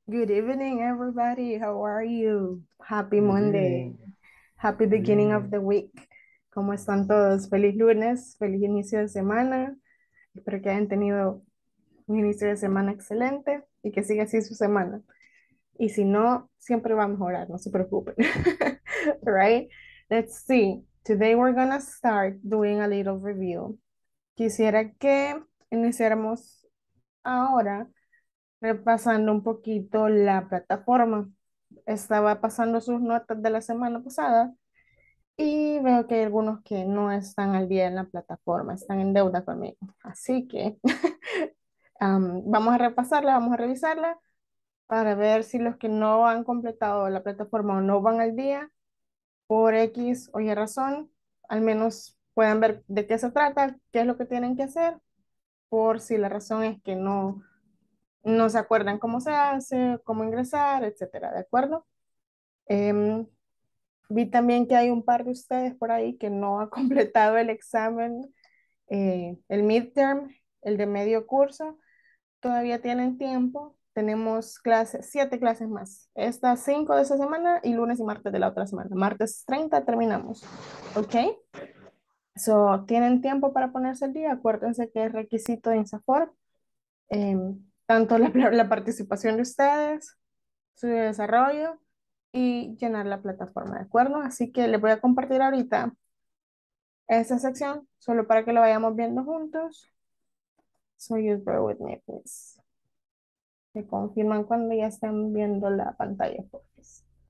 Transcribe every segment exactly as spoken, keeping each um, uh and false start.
Good evening, everybody. How are you? Happy Good Monday. evening. Happy Good beginning of evening. the week. ¿Cómo están todos? Feliz lunes, feliz inicio de semana. Espero que hayan tenido un inicio de semana excelente y que siga así su semana. Y si no, siempre va a mejorar, no se preocupen. Right? Let's see. Today we're gonna start doing a little review. Quisiera que iniciáramos ahora repasando un poquito la plataforma. Estaba pasando sus notas de la semana pasada y veo que hay algunos que no están al día en la plataforma, están en deuda conmigo. Así que am, vamos a repasarla, vamos a revisarla para ver si los que no han completado la plataforma o no van al día por X o Y razón, al menos puedan ver de qué se trata, qué es lo que tienen que hacer, por si la razón es que no no se acuerdan cómo se hace, cómo ingresar, etcétera, ¿de acuerdo? Em, Vi también que hay un par de ustedes por ahí que no ha completado el examen, eh, el midterm, el de medio curso. Todavía tienen tiempo. Tenemos clases, siete clases más. Estas cinco de esta semana y lunes y martes de la otra semana. Martes treinta terminamos. ¿Ok? So, tienen tiempo para ponerse al día. Acuérdense que es requisito de INSAFORP. em, Tanto la, la participación de ustedes, su desarrollo y llenar la plataforma, ¿de acuerdo? Así que les voy a compartir ahorita esta sección solo para que lo vayamos viendo juntos. So just bear with me, please. Me confirman cuando ya estén viendo la pantalla, por favor.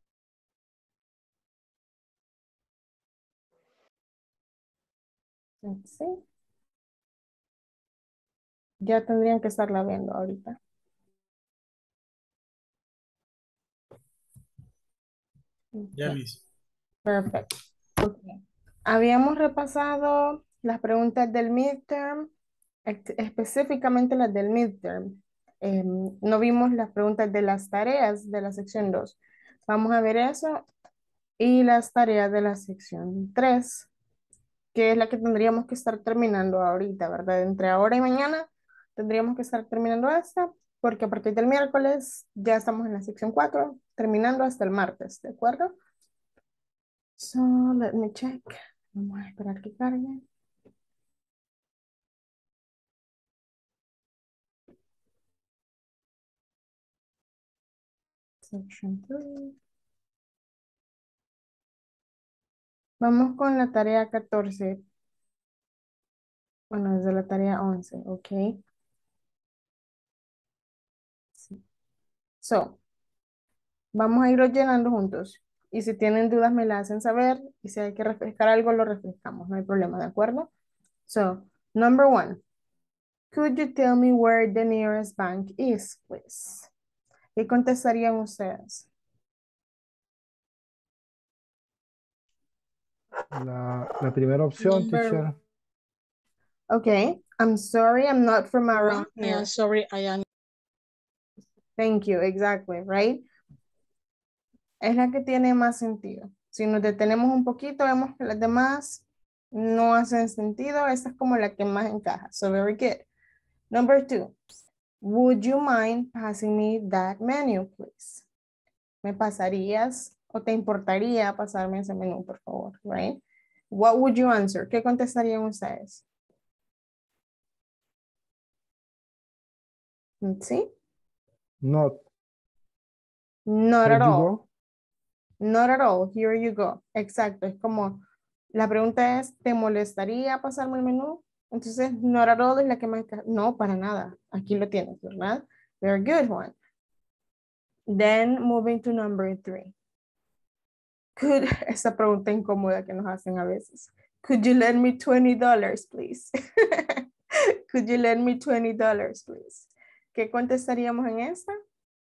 Let's see. Ya tendrían que estarla viendo ahorita. Ya, Ok, Miss. perfecto. Ok. Habíamos repasado las preguntas del midterm, ex- específicamente las del midterm. Em, no vimos las preguntas de las tareas de la sección dos. Vamos a ver eso y las tareas de la sección tres, que es la que tendríamos que estar terminando ahorita, ¿verdad? Entre ahora y mañana tendríamos que estar terminando esta, porque a partir del miércoles ya estamos en la sección cuatro, terminando hasta el martes, ¿de acuerdo? So, let me check. Vamos a esperar que cargue. Section three. Vamos con la tarea catorce. Bueno, desde la tarea once, ¿ok? Sí. So, vamos a irlo llenando juntos. Y si tienen dudas, me la hacen saber. Y si hay que refrescar algo, lo refrescamos. No hay problema, ¿de acuerdo? So, number one. Could you tell me where the nearest bank is, please? ¿Qué contestarían ustedes? La, la primera opción, Number teacher. Okay, I'm sorry, I'm not from around one, I am here. sorry, I am. Thank you, exactly, right? Es la que tiene más sentido. Si nos detenemos un poquito, vemos que las demás no hacen sentido. Esta es como la que más encaja. So very good. Number two, would you mind passing me that menu, please? ¿Me pasarías o te importaría pasarme ese menú, por favor? Right? What would you answer? ¿Qué contestarían ustedes? ¿Sí? Not. Not Here at you all. go. Not at all. Here you go. Exacto. Es como, la pregunta es, ¿te molestaría pasarme el menú? Entonces, not at all es la que más... encaja. No, para nada. Aquí lo tienes, ¿verdad? Very good one. Then, moving to number three. Could, esa pregunta incómoda que nos hacen a veces. Could you lend me twenty dollars, please? Could you lend me twenty dollars, please? ¿Qué contestaríamos en esta?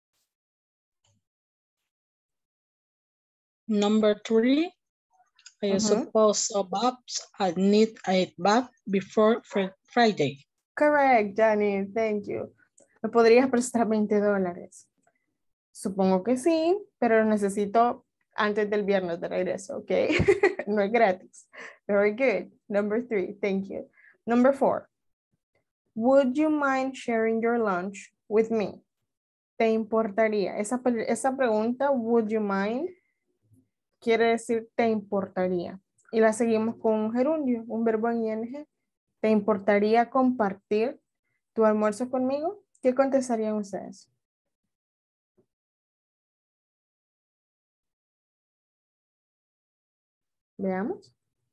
Number three, I Uh -huh. suppose of apps I need it back before fr Friday. Correct, Johnny. Thank you. ¿Me podrías prestar veinte dólares? Supongo que sí, pero lo necesito antes del viernes de regreso, ¿ok? No es gratis. Very good. Number three, thank you. Number four, would you mind sharing your lunch with me? ¿Te importaría? Esa, pe- esa pregunta, would you mind, quiere decir te importaría. Y la seguimos con un gerundio, un verbo en ing. ¿Te importaría compartir tu almuerzo conmigo? ¿Qué contestarían ustedes? Veamos.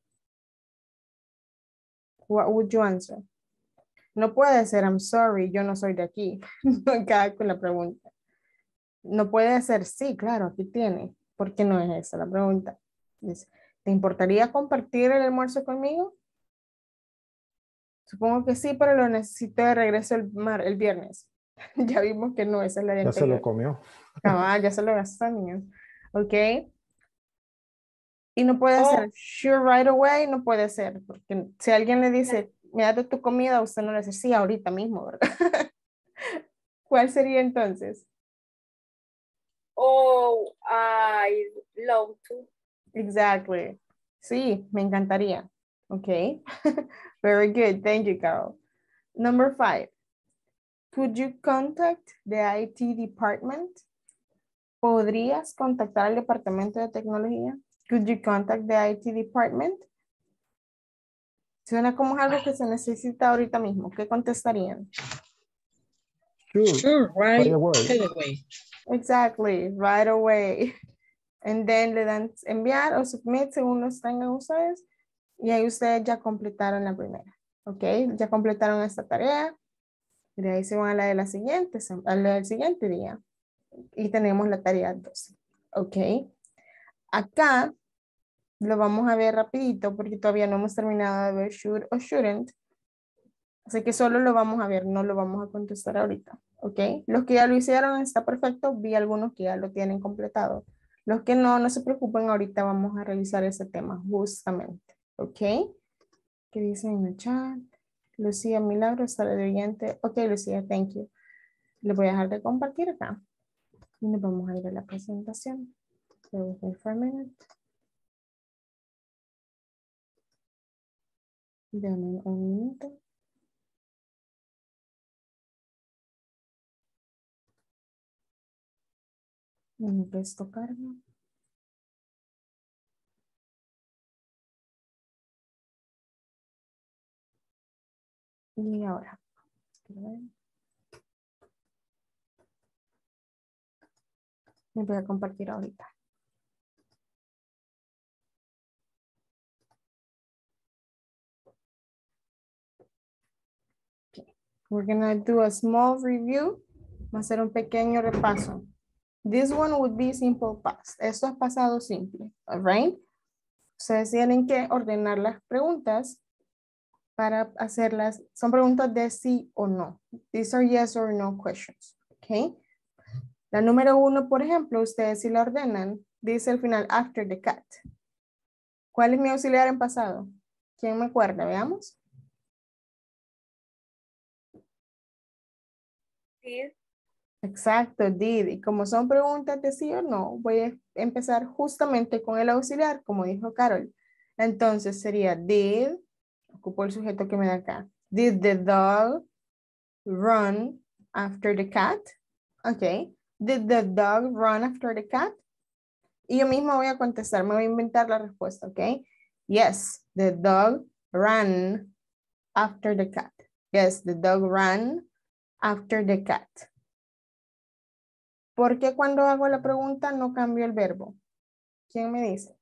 What would you answer? No puede ser, I'm sorry, yo no soy de aquí. No cae con la pregunta. No puede ser, sí, claro, aquí tiene. ¿Por qué no es esa la pregunta? Dice, ¿te importaría compartir el almuerzo conmigo? Supongo que sí, pero lo necesito de regreso el, mar, el viernes. Ya vimos que no, esa es la de Ya se lo anterior. comió. Cabal, ya se lo gastó, niños. Ok. Y no puede Oh. ser sure right away, no puede ser, porque si alguien le dice, me das de tu comida, usted no le dice, sí, ahorita mismo, ¿verdad? ¿Cuál sería entonces? Oh, I love to. Exactly. Sí, me encantaría. Ok. Very good. Thank you, Carol. Number five. Could you contact the I T department? ¿Podrías contactar al departamento de tecnología? Could you contact the I T department? Suena como algo que se necesita ahorita mismo. ¿Qué contestarían? Sure. Sure, right, Right away. right away. Exactly, right away. And then le dan enviar o submit según los tengan ustedes. Y ahí ustedes ya completaron la primera. Ok, ya completaron esta tarea. Y de ahí se van a la de la siguiente, a la del siguiente día. Y tenemos la tarea doce. Ok. Acá lo vamos a ver rapidito porque todavía no hemos terminado de ver should o shouldn't. Así que solo lo vamos a ver, no lo vamos a contestar ahorita. ¿Ok? Los que ya lo hicieron está perfecto. Vi algunos que ya lo tienen completado. Los que no, no se preocupen. Ahorita vamos a revisar ese tema justamente. ¿Ok? ¿Qué dicen en el chat? Lucía Milagro está de oyente. Ok, Lucía, thank you. Le voy a dejar de compartir acá. Y nos vamos a ir a la presentación. Bear with me for a minute. Dame un minuto. Me presto carga. Y ahora. Me voy a compartir ahorita. Okay. We're gonna do a small review. Va a ser un pequeño repaso. This one would be simple past. Esto es pasado simple. All right. Ustedes tienen que ordenar las preguntas para hacerlas. Son preguntas de sí o no. These are yes or no questions. Okay. La número uno, por ejemplo, ustedes si la ordenan, dice al final after the cat. ¿Cuál es mi auxiliar en pasado? ¿Quién me acuerda? Veamos. Did. Exacto, did. Y como son preguntas de sí o no, voy a empezar justamente con el auxiliar, como dijo Carol. Entonces sería did, ocupo el sujeto que me da acá. Did the dog run after the cat? Ok. Did the dog run after the cat? Y yo misma voy a contestar, me voy a inventar la respuesta, ¿ok? Yes, the dog ran after the cat. Yes, the dog ran after the cat. ¿Por qué cuando hago la pregunta no cambio el verbo? ¿Quién me dice?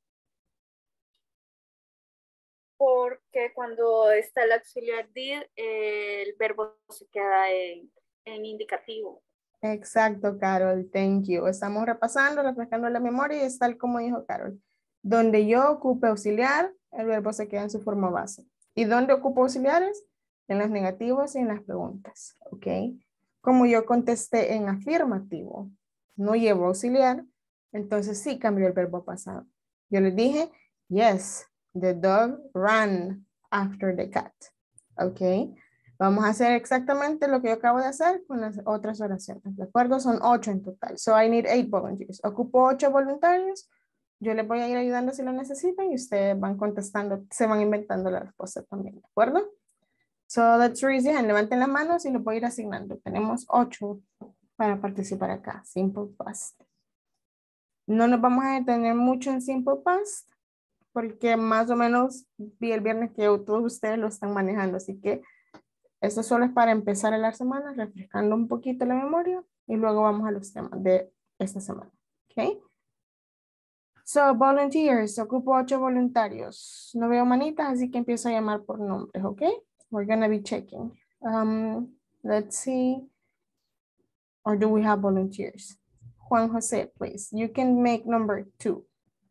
Porque cuando está el auxiliar did, eh, el verbo se queda en, en indicativo. Exacto, Carol, thank you. Estamos repasando, refrescando la memoria y es tal como dijo Carol. Donde yo ocupe auxiliar, el verbo se queda en su forma base. ¿Y dónde ocupo auxiliares? En los negativos y en las preguntas, ¿ok? Como yo contesté en afirmativo, no llevo auxiliar, entonces sí cambió el verbo pasado. Yo les dije, yes, the dog ran after the cat, ¿ok? Vamos a hacer exactamente lo que yo acabo de hacer con las otras oraciones, ¿de acuerdo? Son ocho en total. So I need eight volunteers. Ocupo ocho voluntarios. Yo les voy a ir ayudando si lo necesitan y ustedes van contestando, se van inventando la respuesta también, ¿de acuerdo? So let's raise your hand. Levanten las manos y lo voy a ir asignando. Tenemos ocho. para participar acá. Simple past. No nos vamos a detener mucho en simple past porque más o menos vi el viernes que todos ustedes lo están manejando. Así que esto solo es para empezar la semana, refrescando un poquito la memoria y luego vamos a los temas de esta semana. ¿Ok? So, volunteers, ocupo ocho voluntarios. No veo manitas, así que empiezo a llamar por nombres, ¿ok? We're gonna be checking. Um, let's see. Or do we have volunteers? Juan Jose, please. You can make number two.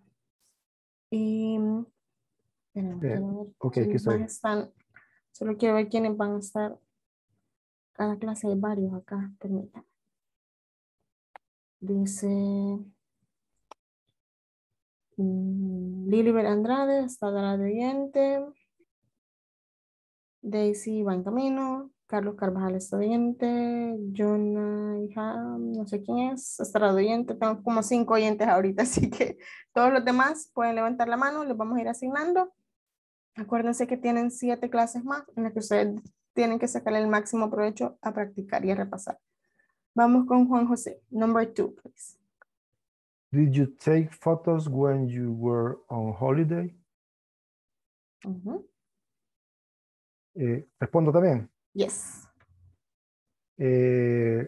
Y, espérame, Eh, quiero ver ok, quiénes aquí estoy. más están. Solo quiero ver quiénes van a estar. Cada clase hay varios acá, permítame. Dice mm, Lilibet Andrade, está de oyente. Daisy va en camino. Carlos Carvajal está oyente. Jonah, hija, no sé quién es, estará de oyente. Tengo como cinco oyentes ahorita, así que todos los demás pueden levantar la mano, les vamos a ir asignando. Acuérdense que tienen siete clases más en las que ustedes tienen que sacarle el máximo provecho a practicar y a repasar. Vamos con Juan José. Number two, please. Did you take photos when you were on holiday? Uh-huh. Eh, respondo también. Yes. Eh,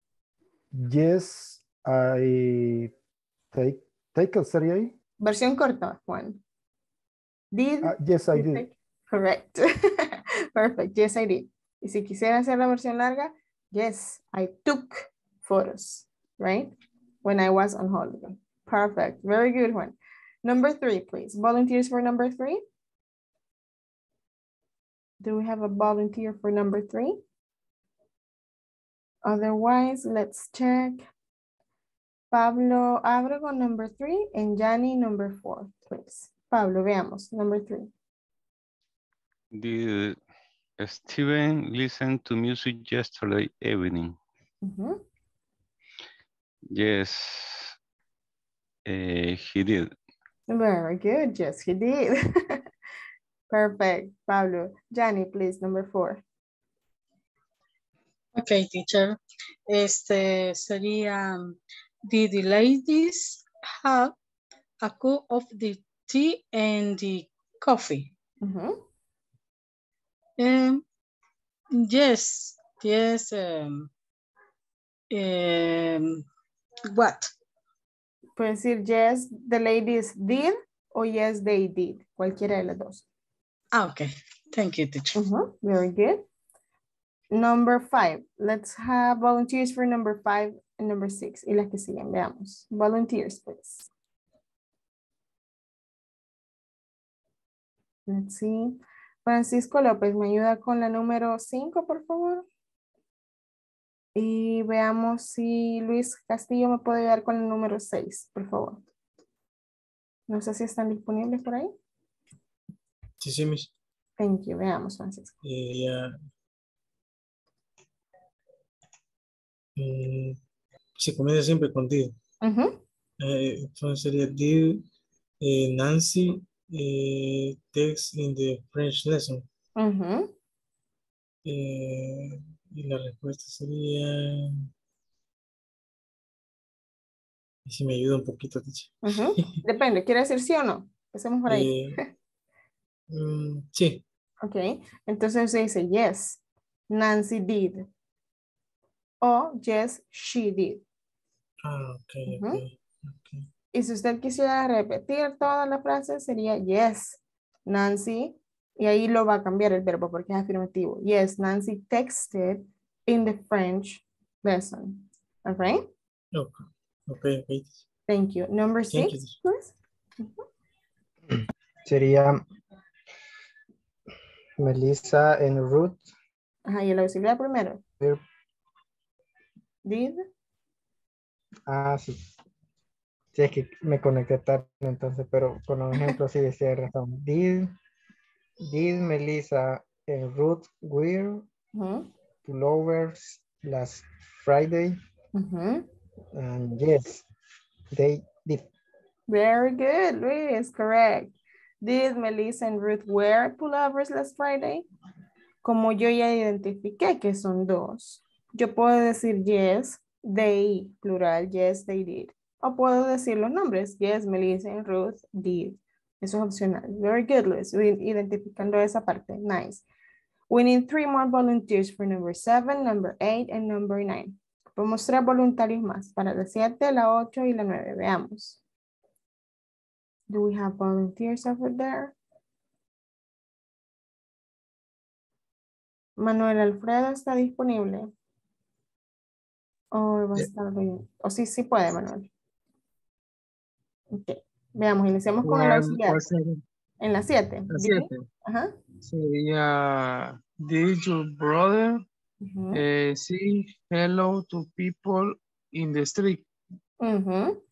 yes, I take, take sería ahí. Versión corta, Juan. Did Ah, yes, I you did. take- Correct. Perfect. Yes, I did. Y si quisiera hacer la versión larga, yes, I took photos, right? When I was on holiday. Perfect. Very good, Juan. Number three, please. Volunteers for number three? Do we have a volunteer for number three? Otherwise, let's check. Pablo Abrego, number three, and Yanni, number four, please. Pablo, veamos, number three. Did Steven listen to music yesterday evening? Uh-huh. Yes, uh, he did. Very good, yes, he did. Perfect, Pablo. Yanni, please, number four. Okay, teacher. Este sería, did the ladies have a cup of the tea and the coffee? Uh-huh. Um, yes, yes. Um, um, what? Puede decir yes, the ladies did, o yes, they did. Cualquiera de las dos. Ah, okay. Thank you, teacher. Uh-huh. Very good. Number five. Let's have volunteers for number five and number six. Y las que siguen, veamos. Volunteers, please. Let's see. Francisco López, ¿me ayuda con la número cinco, por favor? Y veamos si Luis Castillo me puede ayudar con el número seis, por favor. No sé si están disponibles por ahí. Sí, sí, mis. Thank you. Veamos, Francisco. Eh, ya. Mm, se comienza siempre contigo. Uh-huh. Eh, entonces sería did eh, Nancy eh, text in the French lesson. Uh-huh. Eh, y la respuesta sería. Y si me ayuda un poquito, teacher. Uh-huh. Depende, ¿quiere decir sí o no? Empecemos por ahí. Eh, mm, sí. Ok, entonces se dice yes, Nancy did. O yes, she did. Ah, ok, Ujú. ok. Ok. Y si usted quisiera repetir toda la frase, sería yes, Nancy. Y ahí lo va a cambiar el verbo porque es afirmativo. Yes, Nancy texted in the French lesson. All right? Ok, ok, ok. Thank you. Number Thank you. six, please. Sería Melissa en Ruth. Ajá, y el auxiliar primero. Did. Ah, sí. Sí, es que me conecté tarde entonces, pero con un ejemplo sí decía razón. Did, did Melissa and Ruth wear Uh-huh. pullovers last Friday? Uh-huh. And yes, they did. Very good, Luis, correct. Did Melissa and Ruth wear pullovers last Friday? Como yo ya identifiqué que son dos, yo puedo decir yes, They, plural, yes, they did. O puedo decir los nombres. Yes, Melissa and Ruth did. Eso es opcional. Very good, Luis. Identificando esa parte. Nice. We need three more volunteers for number seven, number eight, and number nine. Podemos tres voluntarios más para la siete, la ocho y la nueve. Veamos. Do we have volunteers over there? Manuel Alfredo está disponible. O va a Yeah. estar bien. O sí, sí puede, Manuel. Ok. Veamos, iniciamos con el ¿Cuál, auxiliar. cuál sería? En la siete. La siete. Ajá. Sería, did your brother Ujú. eh, say hello to people in the street? Ujú.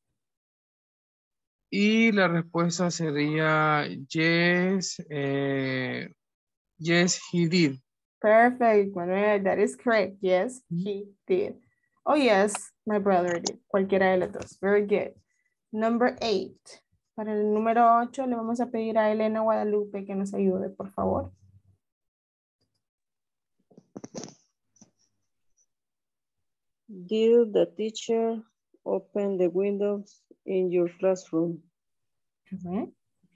Y la respuesta sería, yes, eh, yes, he did. Perfect, Manuel. That is correct. Yes, he did. Oh, yes, my brother did. Cualquiera de los dos. Very good. Number eight. Para el número ocho le vamos a pedir a Elena Guadalupe que nos ayude, por favor. Did the teacher open the windows in your classroom? Ujú.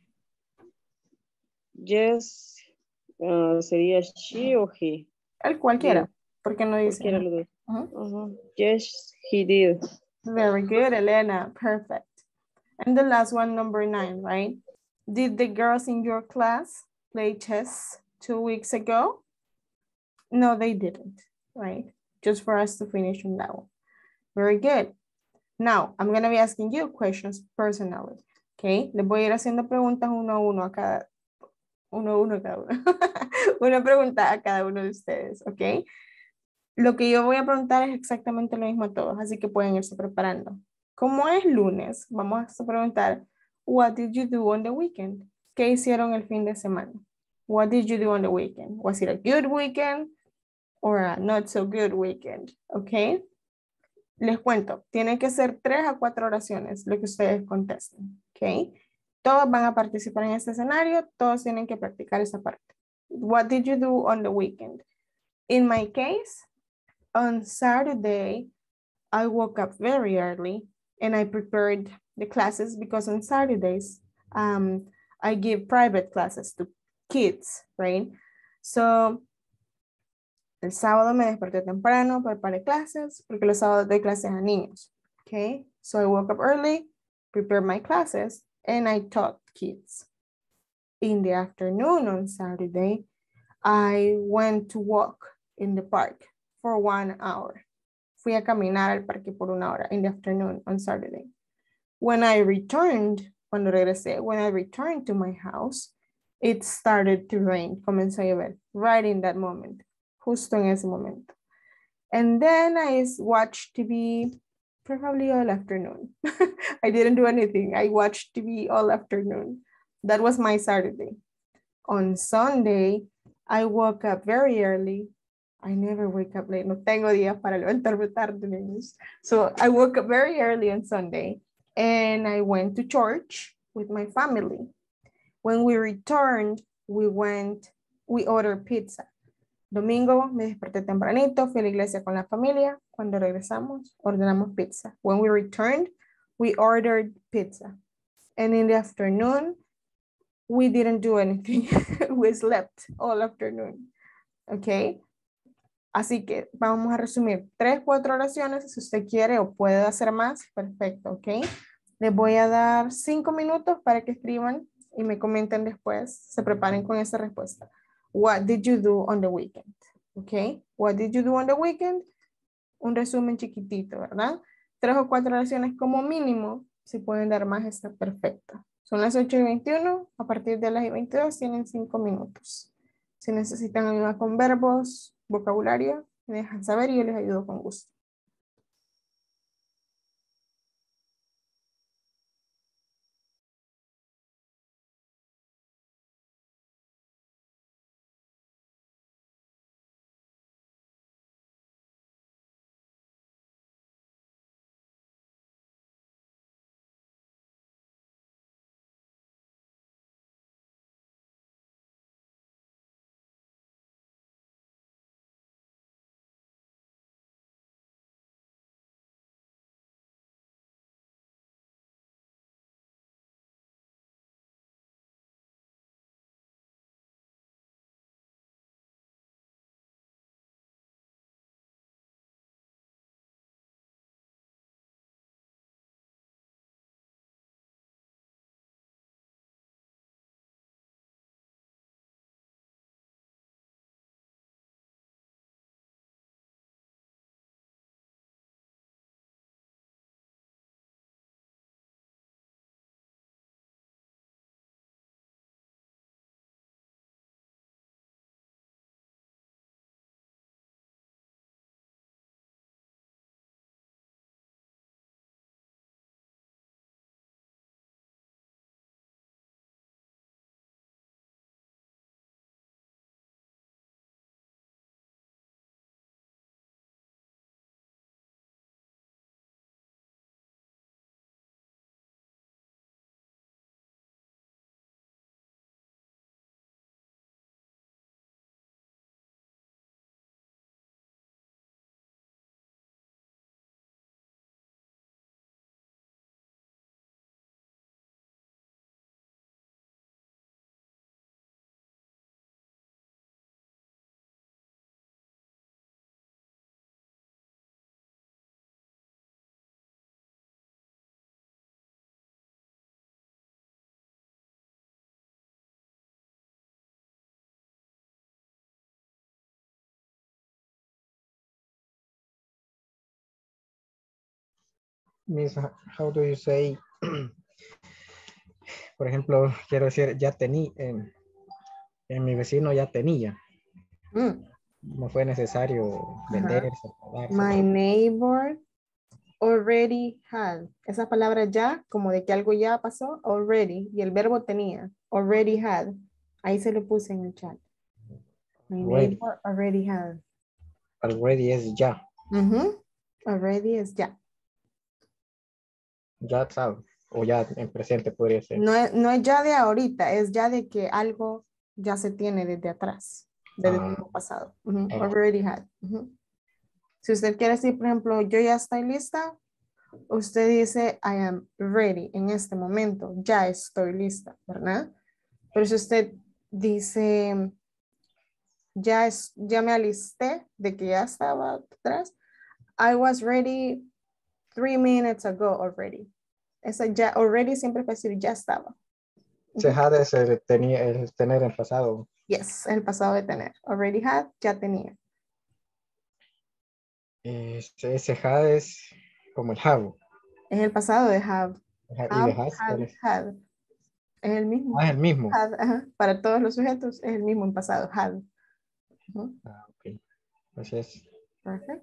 Yes, ah, sería she o he. El cualquiera, porque no dice. Cualquiera de los dos. Ujú. Ujú. Yes, he did. Very good, Elena. Perfect. And the last one, number nine, right? Did the girls in your class play chess two weeks ago? No, they didn't, right? Just for us to finish on that one. Very good. Now, I'm going to be asking you questions personally, okay? Les voy a ir haciendo preguntas uno a uno a cada, uno a uno a cada uno. Una pregunta a cada uno de ustedes, ok? Lo que yo voy a preguntar es exactamente lo mismo a todos, así que pueden irse preparando. Como es lunes, vamos a preguntar, what did you do on the weekend? ¿Qué hicieron el fin de semana? What did you do on the weekend? Was it a good weekend or a not so good weekend? Okay. Les cuento, tienen que ser tres a cuatro oraciones lo que ustedes contesten. Okay. Todos van a participar en este escenario, todos tienen que practicar esa parte. What did you do on the weekend? In my case, on Saturday, I woke up very early and I prepared the classes because on Saturdays, um, I give private classes to kids, right? So, el sábado me desperté temprano, preparé clases, porque los sábados doy clases a niños, okay? So I woke up early, prepared my classes, and I taught kids. In the afternoon on Saturday, I went to walk in the park for one hour. Fui a caminar al parque por una hora in the afternoon on Saturday. When I returned, cuando regresé, when I returned to my house, it started to rain. Comenzó a llover right in that moment, justo en ese momento. And then I watched T V probably all afternoon. I didn't do anything. I watched T V all afternoon. That was my Saturday. On Sunday, I woke up very early. I never wake up late. No tengo días para levantarme tarde, niños. So I woke up very early on Sunday and I went to church with my family. When we returned, we went, we ordered pizza. Domingo me desperté tempranito, fui a la iglesia con la familia. Cuando regresamos, ordenamos pizza. When we returned, we ordered pizza. And in the afternoon, we didn't do anything. We slept all afternoon. Okay. Así que vamos a resumir tres, cuatro oraciones. Si usted quiere o puede hacer más, perfecto, ¿ok? Les voy a dar cinco minutos para que escriban y me comenten después. Se preparen con esa respuesta. What did you do on the weekend? ¿Ok? What did you do on the weekend? Un resumen chiquitito, ¿verdad? Tres o cuatro oraciones como mínimo. Si pueden dar más, está perfecto. Son las ocho y veintiuno. A partir de las veintidós tienen cinco minutos. Si necesitan ayuda con verbos, vocabulario, me dejan saber y yo les ayudo con gusto. Miss, how do you say, por ejemplo, quiero decir, ya tenía, en, en mi vecino ya tenía. Mm, No fue necesario ajá. venderse, pagarse. My neighbor already had. Esa palabra ya, como de que algo ya pasó, already. Y el verbo tenía, already had. Ahí se lo puse en el chat. My Already. neighbor already had. Already es ya. Ujú. Already es ya. Ya sabe. O ya en presente podría ser. No es, no es ya de ahorita, es ya de que algo ya se tiene desde atrás, desde el Ah. tiempo pasado. Ujú. Ah. Already had. Ujú. Si usted quiere decir, por ejemplo, yo ya estoy lista, usted dice, I am ready en este momento, ya estoy lista, ¿verdad? Pero si usted dice, ya, es, ya me alisté de que ya estaba atrás, I was ready three minutes ago already. Esa ya, already siempre es decir, ya estaba. Se had es el, tenía, el tener en pasado. Yes, el pasado de tener. Already had, ya tenía. Ese, ese had es como el have. Es el pasado de have. Ajá, y de Have, has, had, ¿cuál es? had. Es el mismo. Ah, es el mismo. Had, ajá. Para todos los sujetos es el mismo en pasado. Had. Ujú. Ah, ok. Gracias. Perfect.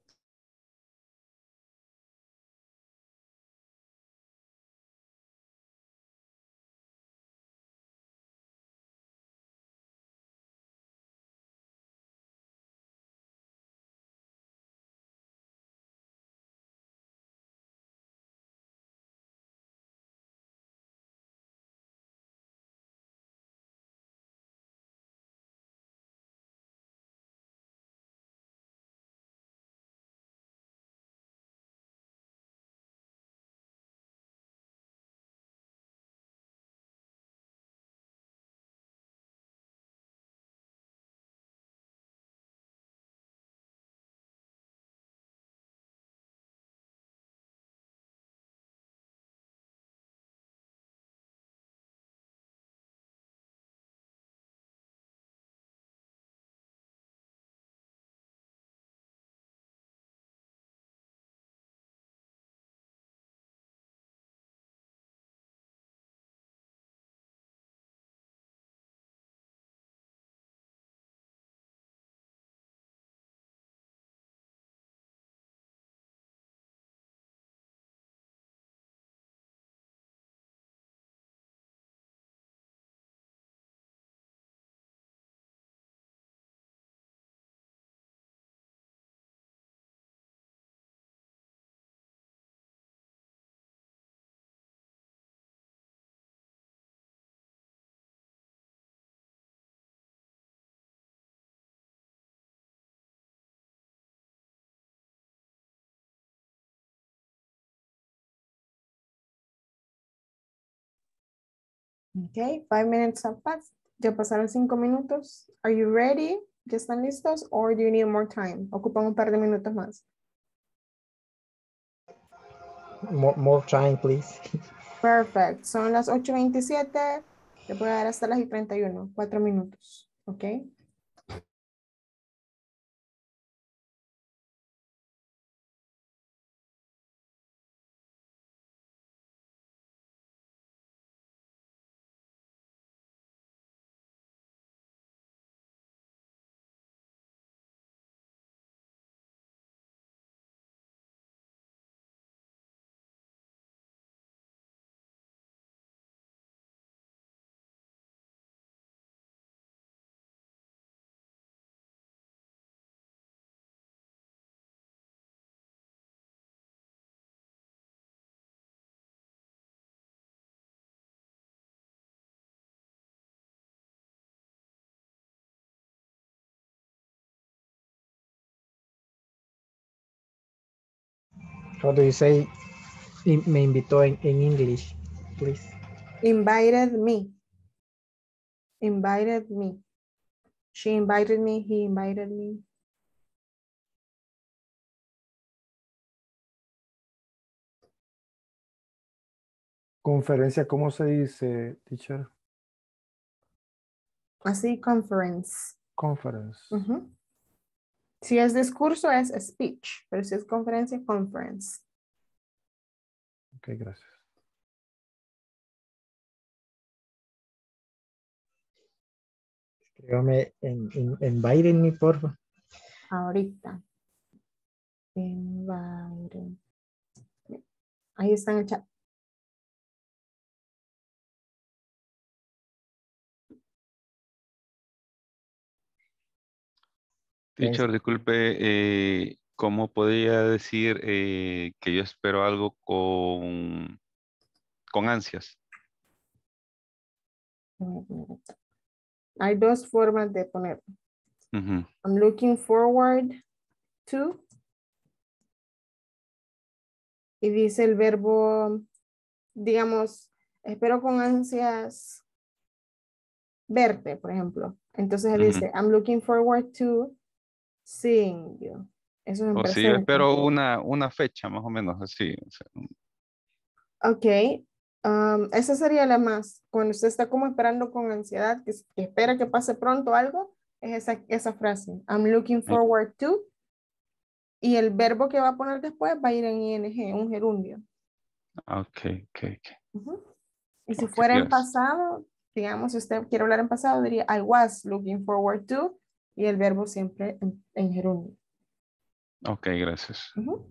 Okay, five minutes have passed. Ya pasaron cinco minutos. Are you ready? ¿Ya están listos? Or do you need more time? Ocupan un par de minutos más. More, more time, please. Perfect. Son las ocho veintisiete. Le voy a dar hasta las y treinta y uno. Cuatro minutos. Ok. How do you say in- me invitó en, en English, please? Invited me. Invited me. She invited me. He invited me. Conferencia, ¿cómo se dice, teacher? Así, conference. Conference. Ujú. Si es discurso, es speech. Pero si es conferencia, conference. Ok, gracias. Escríbame en, en, en Byron, mi porfa. Ahorita. Environment. Ahí está en el chat. Teacher, disculpe, eh, ¿cómo podría decir eh, que yo espero algo con, con ansias? Hay dos formas de ponerlo. Ujú. I'm looking forward to. Y dice el verbo, digamos, espero con ansias verte, por ejemplo. Entonces él Ujú. dice, I'm looking forward to seeing you. Eso es en O si yo presente. espero una, una fecha más o menos así. O sea, Ok. Um, esa sería la más. Cuando usted está como esperando con ansiedad, que, que espera que pase pronto algo, es esa, esa frase. I'm looking eh, forward to. Y el verbo que va a poner después va a ir en ing, un gerundio. ok, ok, ok. Ujú. Y si Ok, fuera en gracias. pasado, digamos, si usted quiere hablar en pasado, diría I was looking forward to. Y el verbo siempre en, en gerundio. Ok, gracias. Ujú.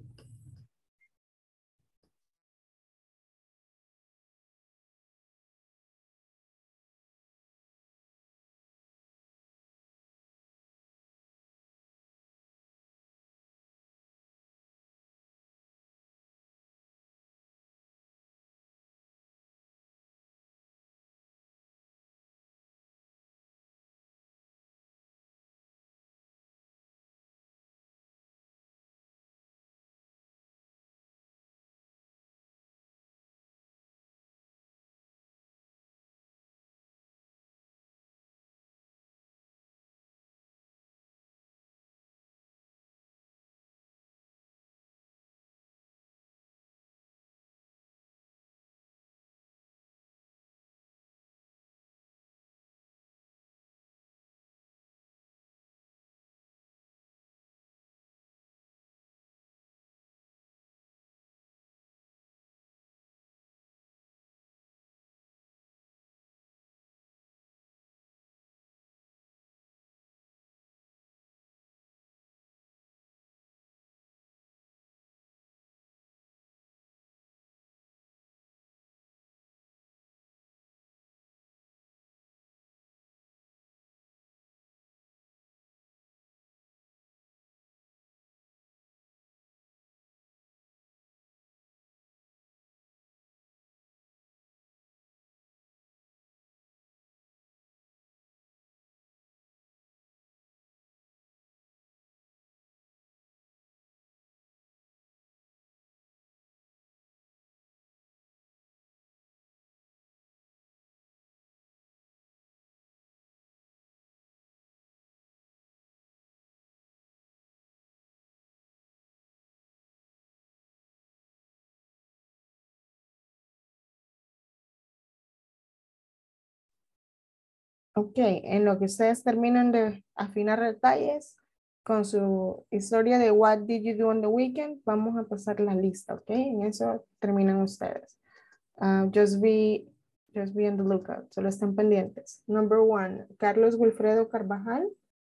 Ok, en lo que ustedes terminan de afinar detalles con su historia de What did you do on the weekend, vamos a pasar la lista, ok? En eso terminan ustedes. Uh, just be, just be on the lookout, solo estén pendientes. Number one, Carlos Wilfredo Carvajal.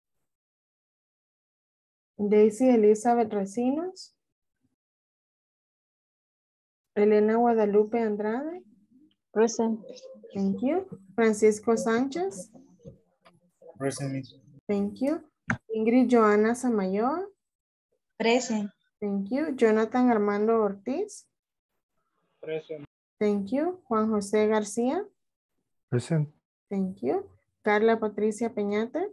Daisy Elizabeth Recinos. Elena Guadalupe Andrade. Present. Thank you. Francisco Sánchez. Present. Thank you. Ingrid Joana Samayoa. Present. Thank you. Jonathan Armando Ortiz. Present. Thank you. Juan José García. Present. Thank you. Carla Patricia Peñate.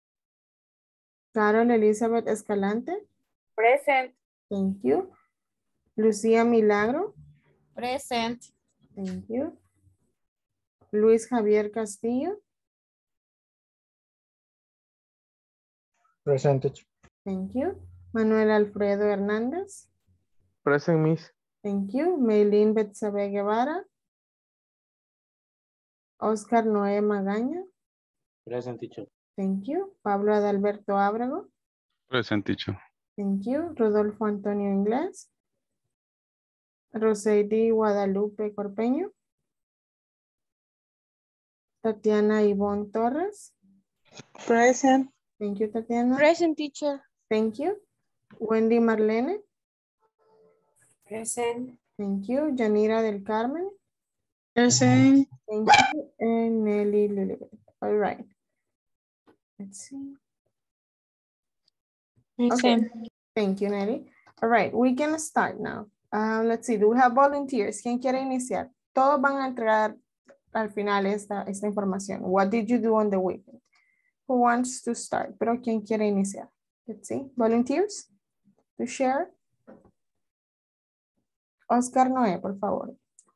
Carol Elizabeth Escalante. Present. Thank you. Lucía Milagro. Present. Thank you. Luis Javier Castillo. Present. Thank you. Manuel Alfredo Hernández. Present, Miss. Thank you. Meilín Betsabe Guevara. Oscar Noé Magaña. Present, teacher. Thank you. Pablo Adalberto Ábrego. Present, teacher. Thank you. Rodolfo Antonio Inglés. Rosedy Guadalupe Corpeño. Tatiana Ivonne Torres. Present. Thank you, Tatiana. Present, teacher. Thank you. Wendy Marlene. Present. Thank you. Yanira del Carmen. Present. Thank you. And Nelly Lilibet. All right. Let's see. Okay. Thank you, Nelly. All right, we can start now. Uh, let's see, do we have volunteers? ¿Quién quiere iniciar? Todos van a entregar al final esta, esta información. What did you do on the weekend? Who wants to start? Pero ¿quién quiere iniciar? Let's see. Volunteers to share. Oscar Noé, por favor.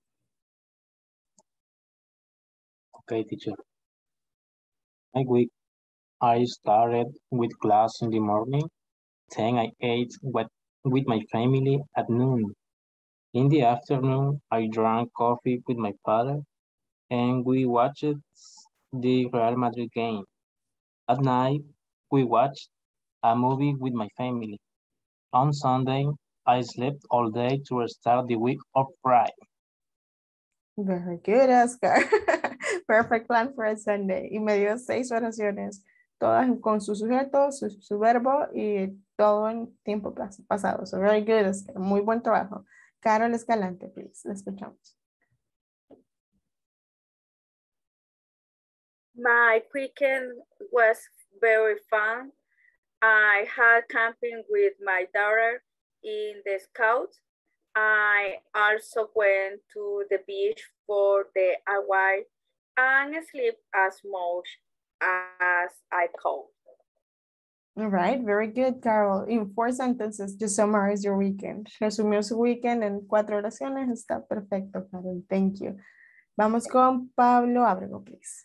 Okay, teacher. My week, I started with class in the morning. Then I ate with, with my family at noon. In the afternoon, I drank coffee with my father and we watched the Real Madrid game. At night, we watched a movie with my family. On Sunday, I slept all day to start the week upright. Very good, Oscar. Perfect plan for a Sunday. Y me dio seis oraciones, todas con su sujeto, su, su verbo y todo en tiempo pas pasado. So very good, Oscar. Muy buen trabajo. Carol Escalante, please. Le escuchamos. My weekend was very fun. I had camping with my daughter in the Scouts. I also went to the beach for the hour and sleep as much as I could. All right, very good, Carol. In four sentences, just summarize your weekend. Resumió su weekend en cuatro oraciones. Está perfecto, Carol. Thank you. Vamos con Pablo Abrego, please.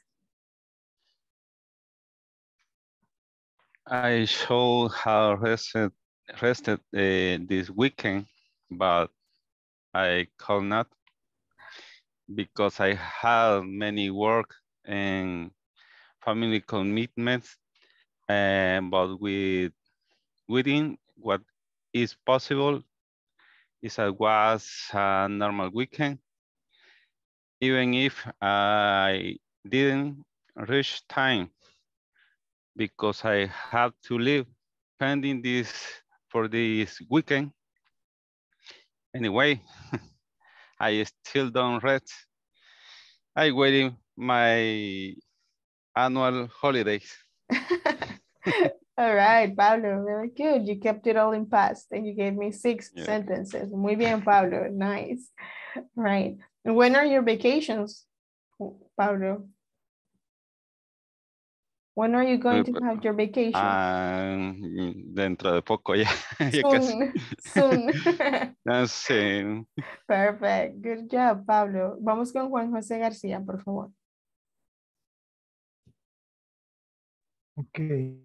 I should have rested, rested uh, this weekend, but I could not because I had many work and family commitments. Uh, but with within what is possible, is a was a normal weekend. Even if I didn't reach time because I had to leave pending this for this weekend. Anyway, I still don't rest. I waiting my annual holidays. All right, Pablo, very good. You kept it all in past and you gave me six Yeah. sentences. Muy bien, Pablo. Nice. Right. And when are your vacations, Pablo? When are you going to have your vacation? Ah, dentro de poco ya. ya casi. Soon. Soon. Ya sé. Perfect. Good job, Pablo. Vamos con Juan José García, por favor. Okay.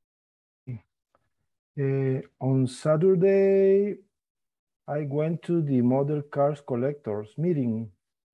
Uh, on Saturday, I went to the model cars collectors meeting.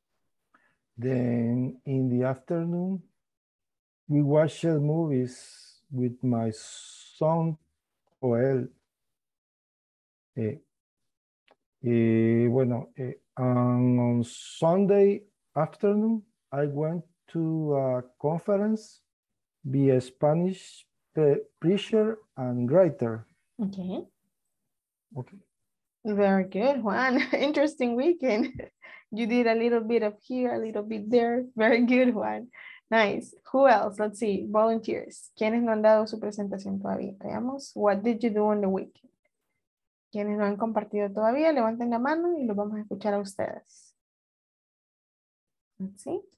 Then in the afternoon, we watched movies with my son, Joel. Eh, eh, bueno, eh, and on Sunday afternoon, I went to a conference, be a Spanish pre preacher and writer. Okay. Okay. Very good, Juan. Interesting weekend. You did a little bit of here, a little bit there. Very good, Juan. Nice. Who else? Let's see. Volunteers. ¿Quiénes no han dado su presentación todavía? Veamos. What did you do on the weekend? ¿Quiénes no han compartido todavía? Levanten la mano y los vamos a escuchar a ustedes. Let's see.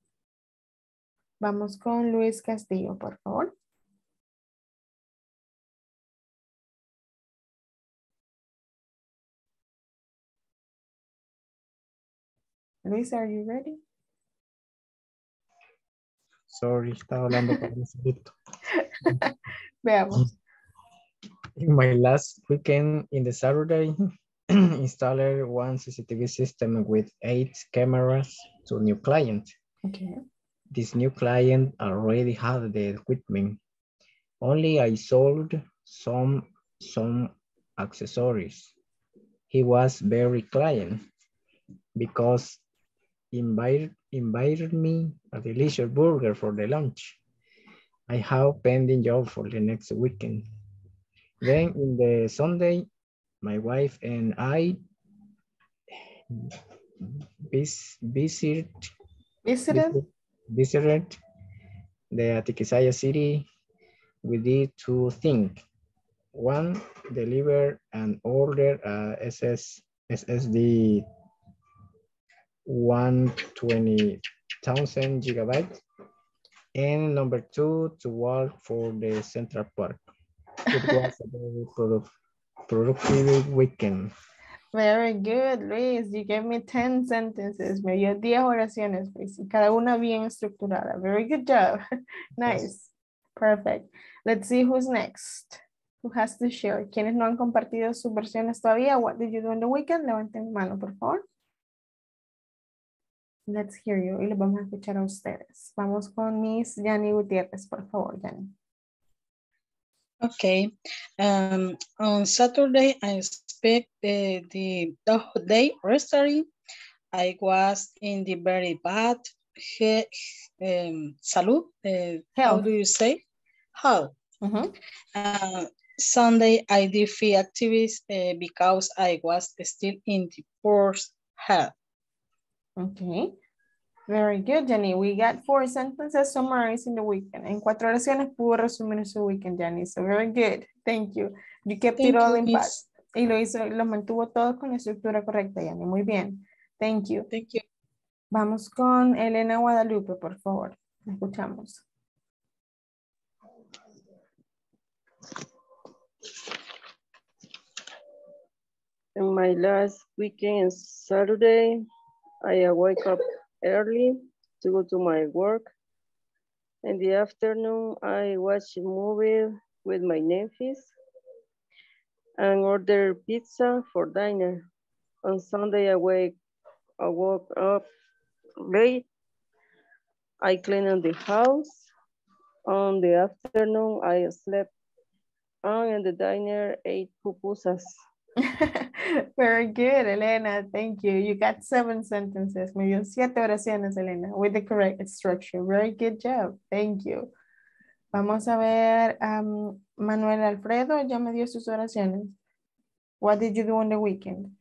Vamos con Luis Castillo, por favor. Luis, are you ready? Sorry, estaba hablando con un solito. Veamos. In my last weekend in the Saturday, installed one C C T V system with eight cameras to a new client. Okay. This new client already had the equipment. Only I sold some some accessories. He was very client. because invite invited me a delicious burger for the lunch. I have pending job for the next weekend. Then in the Sunday, my wife and I vis visit, Visited? visit, visited the Tikisaya city. We did two things. One, deliver and order a S S, S S D one hundred twenty thousand gigabytes. And number two, to walk for the Central Park. It was a very product, productive weekend. Very good, Luis. You gave me ten sentences. Me dio diez oraciones, Luis. Y cada una bien estructurada. Very good job. Nice. Yes. Perfect. Let's see who's next. Who has to share? ¿Quiénes no han compartido sus versiones todavía? What did you do in the weekend? Levanten mano, por favor. Let's hear you. Y los vamos a escuchar a ustedes. Vamos con Miss Yani Gutiérrez, por favor, Yani. Okay. Um, on Saturday, I spent uh, the the day restaurant. I was in the very bad he, um, salud. Uh, how do you say? Health. Mm-hmm. Uh, Sunday, I did few activities uh, because I was still in the first health. Okay. Very good, Jenny. We got four sentences summarizing the weekend. En cuatro oraciones pudo resumir su weekend, Jenny. So very good. Thank you. You kept Thank it all you, in Miss. past. Y lo hizo, lo mantuvo todo con la estructura correcta, Jenny. Muy bien. Thank you. Thank you. Vamos con Elena Guadalupe, por favor. La escuchamos. In my last weekend, Saturday, I wake up early to go to my work. In the afternoon, I watch a movie with my nephews and order pizza for dinner. On Sunday, I wake, I woke up late. I cleaned the house. On the afternoon, I slept on in the diner, ate pupusas. Very good, Elena. Thank you. You got seven sentences. Me dio siete oraciones, Elena, with the correct structure. Very good job. Thank you. Vamos a ver, um, Manuel Alfredo ya me dio sus oraciones. What did you do on the weekend?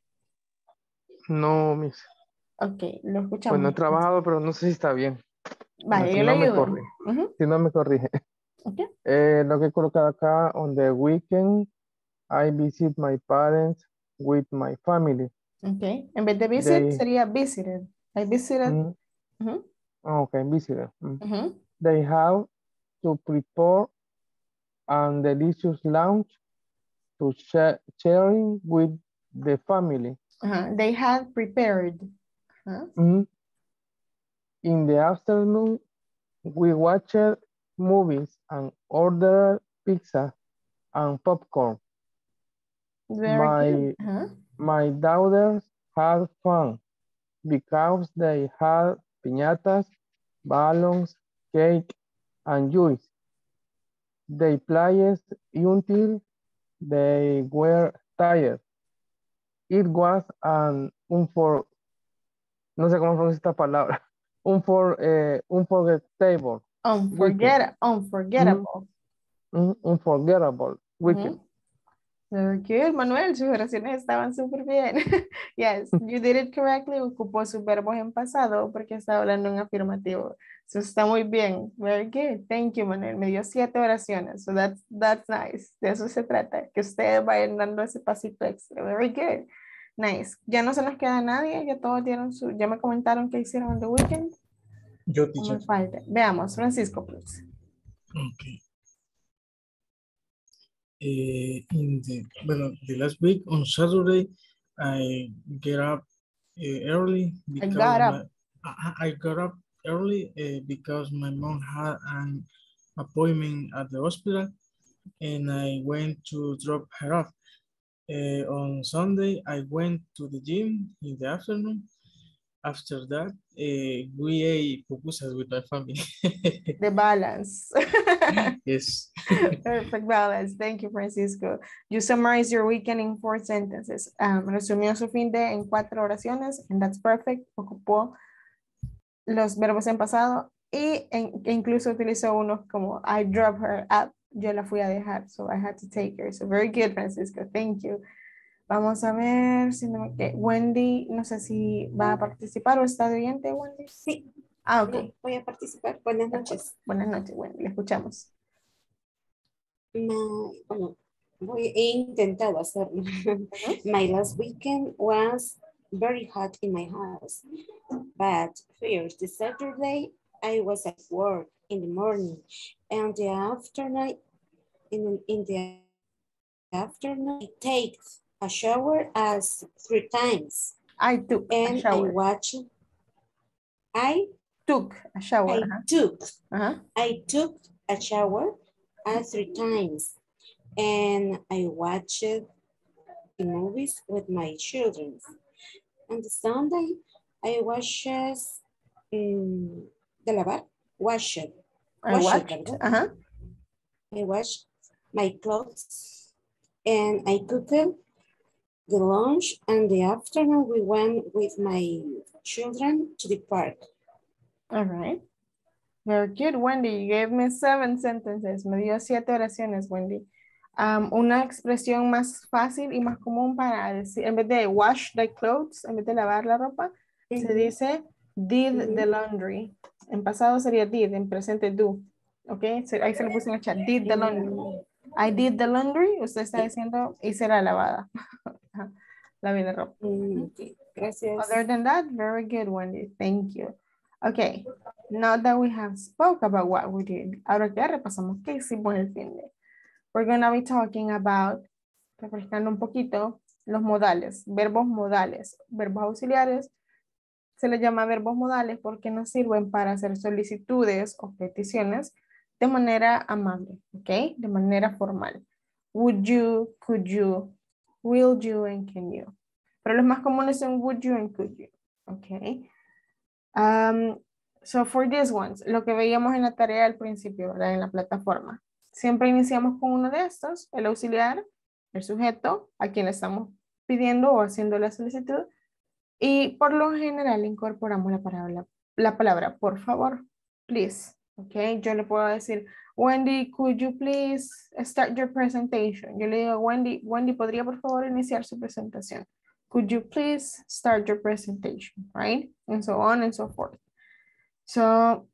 No, Miss. Ok, lo escuchamos. Bueno, he trabajado, pero no sé si está bien. Vale, Si yo no le me ayudo. corrige. Uh-huh. Si no me corrige. Okay. Eh, lo que he colocado acá, on the weekend, I visit my parents with my family. Okay. En vez de visit, They, sería visited. I visited. mm, Uh-huh. okay, visited. Mm. Uh-huh. They have to prepare a delicious lunch to share sharing with the family. Uh-huh. They had prepared. Huh? Mm. In the afternoon, we watched movies and ordered pizza and popcorn. Very my good. Uh-huh. my daughters had fun because they had piñatas, balloons, cake, and juice. They played until they were tired. It was an unfor no sé cómo pronuncia esta palabra. Unfor eh, unforgettable. Unforget unforgettable. Mm, unforgettable weekend. Mm-hmm. Very good, Manuel. Sus oraciones estaban súper bien. Yes, you did it correctly. Ocupó sus verbos en pasado porque estaba hablando en afirmativo. So está muy bien. Very good. Thank you, Manuel. Me dio siete oraciones. So that's, that's nice. De eso se trata. Que ustedes vayan dando ese pasito extra. Very good. Nice. Ya no se nos queda nadie. Ya todos dieron su... Ya me comentaron qué hicieron en the weekend. Yo, No teacher. me falta. Veamos. Francisco, please. Okay. Uh, in the well, the last week on Saturday, I get up uh, early because I got up. My, I, I got up early uh, because my mom had an appointment at the hospital, and I went to drop her off. Uh, on Sunday, I went to the gym in the afternoon. after that, uh, we ate pupusas with my family. The balance. Yes. Perfect balance. Thank you, Francisco. You summarize your weekend in four sentences. Um, resumió su fin de en cuatro oraciones, and that's perfect. Ocupó los verbos en pasado y en, e incluso utilizó unos como I dropped her up. Yo la fui a dejar, so I had to take her. So very good, Francisco. Thank you. Vamos a ver si no me quedé. Wendy, no sé si va a participar o está de oyente, Wendy. Sí. Ah, ok. No, voy a participar. Buenas noches. Buenas noches, Wendy. Le escuchamos. No, bueno, voy, he intentado hacerlo. My last weekend was very hot in my house. But first, the Saturday, I was at work in the morning. And the afternoon, in, in the afternoon, I take a shower as three times. I took and a shower. I watched. I took a shower. I uh-huh. took. Uh-huh. I took a shower uh, three times, and I watched the movies with my children. On the Sunday, I watched um, de lavar. Washed. I watched. Uh-huh. I washed my clothes, and I cooked the lunch, and the afternoon we went with my children to the park. All right. Very good, Wendy. You gave me seven sentences. Me dio siete oraciones, Wendy. Um, una expresión más fácil y más común para decir, en vez de wash the clothes, en vez de lavar la ropa, uh-huh. se dice did uh-huh. the laundry. En pasado sería did, en presente do. Ok, ahí se lo puse en el chat. Did the laundry. I did the laundry. Usted está diciendo hice la lavada. Lavé la ropa. Okay. Gracias. Other than that, very good, Wendy. Thank you. Okay, now that we have spoke about what we did, ahora que repasamos qué hicimos el fin de, we're going to be talking about, refrescando un poquito, los modales, verbos modales, verbos auxiliares, se les llama verbos modales porque nos sirven para hacer solicitudes o peticiones de manera amable, ¿ok? De manera formal. Would you, could you, will you, and can you. Pero los más comunes son would you and could you, ¿ok? Um, so for these ones, lo que veíamos en la tarea al principio, ¿verdad? En la plataforma. Siempre iniciamos con uno de estos, el auxiliar, el sujeto, a quien le estamos pidiendo o haciendo la solicitud. Y por lo general incorporamos la palabra, la palabra por favor, please. Ok, yo le puedo decir, Wendy, could you please start your presentation? Yo le digo, Wendy, Wendy, ¿podría por favor iniciar su presentación? Could you please start your presentation, right? And so on and so forth. So,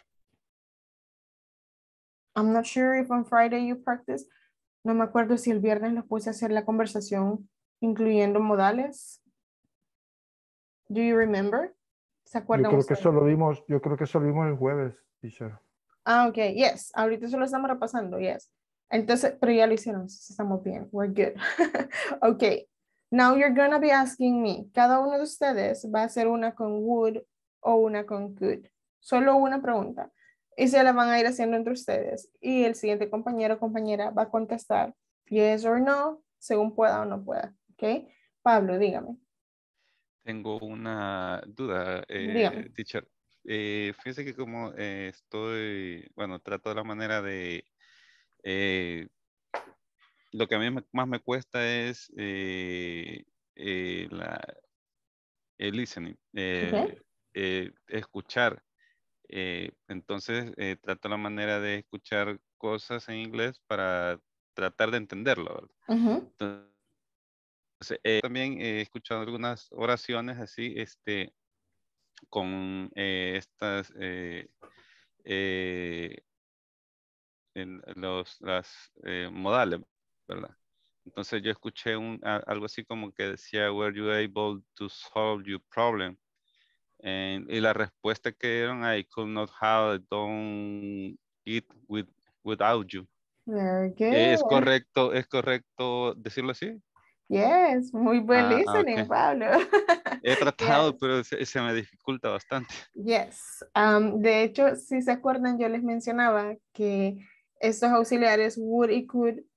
I'm not sure if on Friday you practice. No me acuerdo si el viernes los puse a hacer la conversación incluyendo modales. Do you remember? ¿Se acuerdan? Yo creo ustedes? que eso lo vimos, yo creo que eso lo vimos el jueves, teacher. Ah, ok, yes. Ahorita solo estamos repasando, yes. Entonces, pero ya lo hicieron, estamos bien. We're good. Ok. Now you're gonna be asking me. Cada uno de ustedes va a hacer una con would o una con could. Solo una pregunta. Y se la van a ir haciendo entre ustedes. Y el siguiente compañero o compañera va a contestar yes or no, según pueda o no pueda. Ok. Pablo, dígame. Tengo una duda, eh, Dígame. teacher. Eh, fíjese que como eh, estoy, bueno, trato de la manera de, eh, lo que a mí me, más me cuesta es eh, eh, la, el listening, eh, Okay. eh, escuchar. Eh, entonces, eh, trato la manera de escuchar cosas en inglés para tratar de entenderlo, ¿verdad? Uh-huh. Entonces, eh, también he escuchado algunas oraciones así, este, con eh, estas, eh, eh, en los las, eh, modales, ¿verdad? Entonces yo escuché un, a, algo así como que decía, were you able to solve your problem? And, y la respuesta que dieron, I could not have done it with, without you. Very good. ¿Es correcto, es correcto decirlo así? Yes, muy buen Ah, listening, okay. Pablo. He tratado, Yes. pero se, se me dificulta bastante. Yes. Um, de hecho, si se acuerdan, yo les mencionaba que estos auxiliares would y could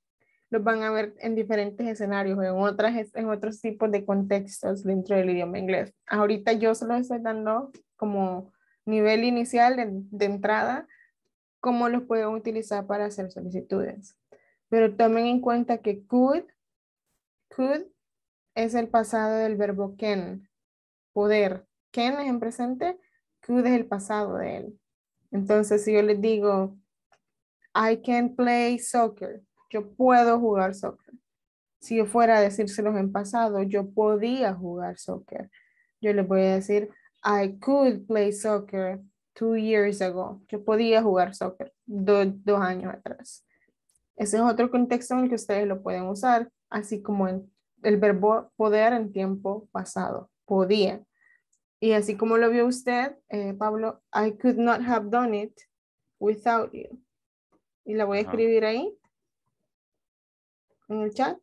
los van a ver en diferentes escenarios, en, otras, en otros tipos de contextos dentro del idioma inglés. Ahorita yo solo estoy dando como nivel inicial de, de entrada, cómo los pueden utilizar para hacer solicitudes. Pero tomen en cuenta que could, could es el pasado del verbo can, poder. Can es en presente, could es el pasado de él. Entonces, si yo les digo, I can play soccer, yo puedo jugar soccer. Si yo fuera a decírselos en pasado, yo podía jugar soccer. Yo les voy a decir, I could play soccer two years ago. Yo podía jugar soccer do, dos años atrás. Ese es otro contexto en el que ustedes lo pueden usar, así como en el verbo poder en tiempo pasado, podía. Y así como lo vio usted, eh, Pablo, I could not have done it without you. Y la voy a Ajá. escribir ahí, en el chat.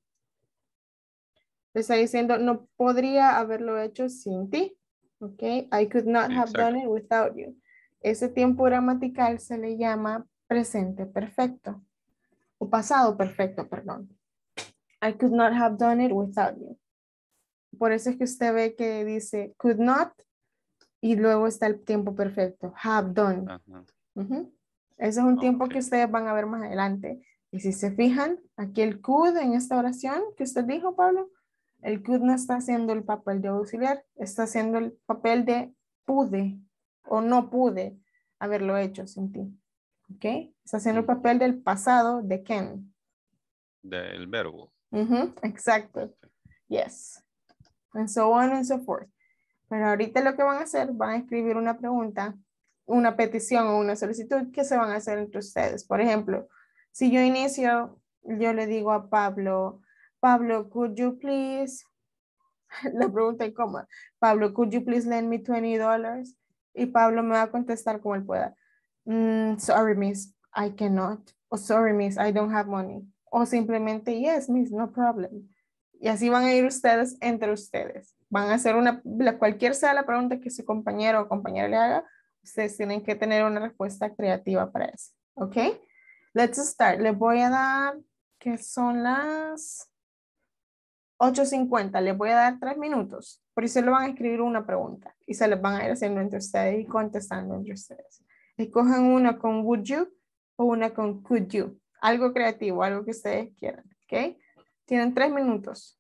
Le está diciendo, no podría haberlo hecho sin ti. Ok, I could not have Exacto. done it without you. Ese tiempo gramatical se le llama presente perfecto. O pasado perfecto, perdón. I could not have done it without you. Por eso es que usted ve que dice could not y luego está el tiempo perfecto, have done. Ajá. Uh-huh. Ese es un tiempo Ok. que ustedes van a ver más adelante. Y si se fijan, aquí el could en esta oración que usted dijo, Pablo, el could no está haciendo el papel de auxiliar, está haciendo el papel de pude o no pude haberlo hecho sin ti. ¿Ok? Está haciendo el Ujú. papel del pasado de can. Del verbo. Ujú, exacto. Yes. And so on and so forth. Pero ahorita lo que van a hacer, van a escribir una pregunta, una petición o una solicitud que se van a hacer entre ustedes. Por ejemplo, si yo inicio, yo le digo a Pablo, Pablo, could you please, la pregunta incómoda, Pablo, could you please lend me twenty dollars? Y Pablo me va a contestar como él pueda. Mm, sorry, miss, I cannot. O sorry, miss, I don't have money. O simplemente, yes, miss, no problem. Y así van a ir ustedes entre ustedes. Van a hacer una, la- cualquier sea la pregunta que su compañero o compañera le haga, ustedes tienen que tener una respuesta creativa para eso. ¿Ok? Let's start. Les voy a dar, que son las ocho cincuenta. Les voy a dar tres minutos. Por eso le van a escribir una pregunta y se les van a ir haciendo entre ustedes y contestando entre ustedes. Escojan una con would you o una con could you. Algo creativo, algo que ustedes quieran. ¿Ok? Tienen tres minutos.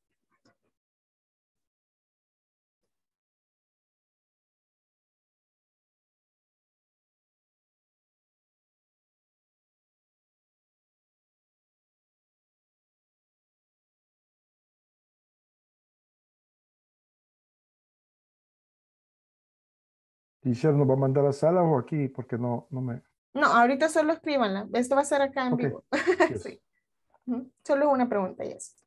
Teacher, ¿nos va a mandar a sala o aquí? Porque no, no me... No, ahorita solo escríbanla. Esto va a ser acá en Ok. vivo. Yes. Sí. Ujú. Solo una pregunta y eso.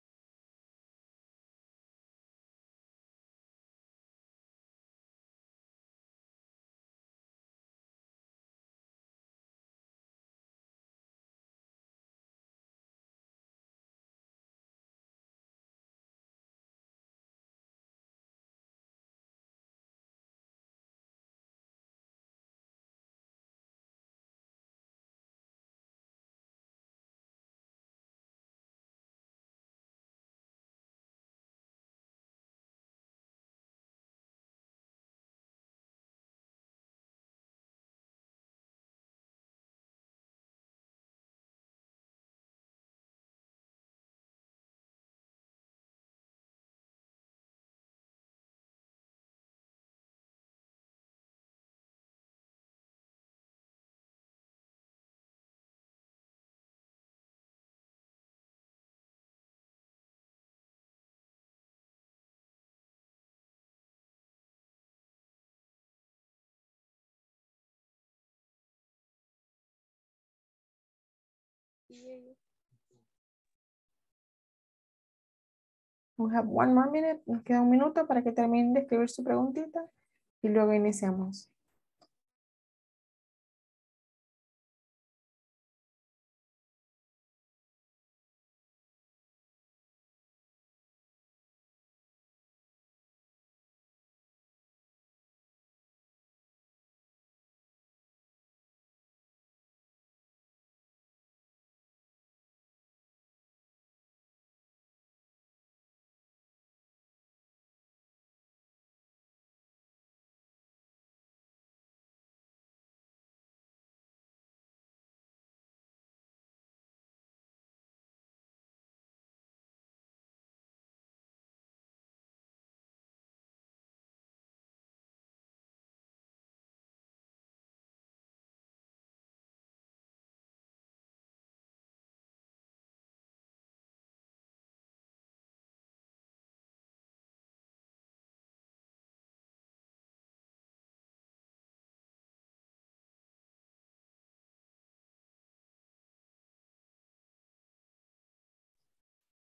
We have one more minute. Nos queda un minuto para que terminen de escribir su preguntita y luego iniciamos.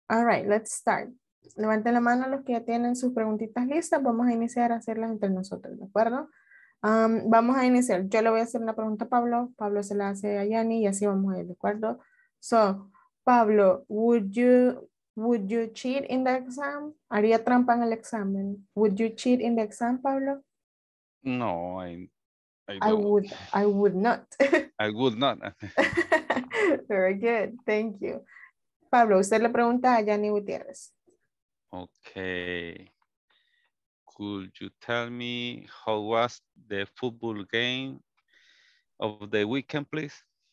All right, let's start. Levanten la mano los que ya tienen sus preguntitas listas. Vamos a iniciar a hacerlas entre nosotros, ¿de acuerdo? Um, vamos a iniciar. Yo le voy a hacer una pregunta a Pablo. Pablo se la hace a Yani y así vamos a ir, ¿de acuerdo? So, Pablo, would you, would you cheat in the exam? ¿Haría trampa en el examen? Would you cheat in the exam, Pablo? No, I, I I don't. would, I would not. I would not. Very good, thank you. Pablo, usted le pregunta a Yani Gutiérrez. Okay. Could you tell me how was the football game of the weekend, please?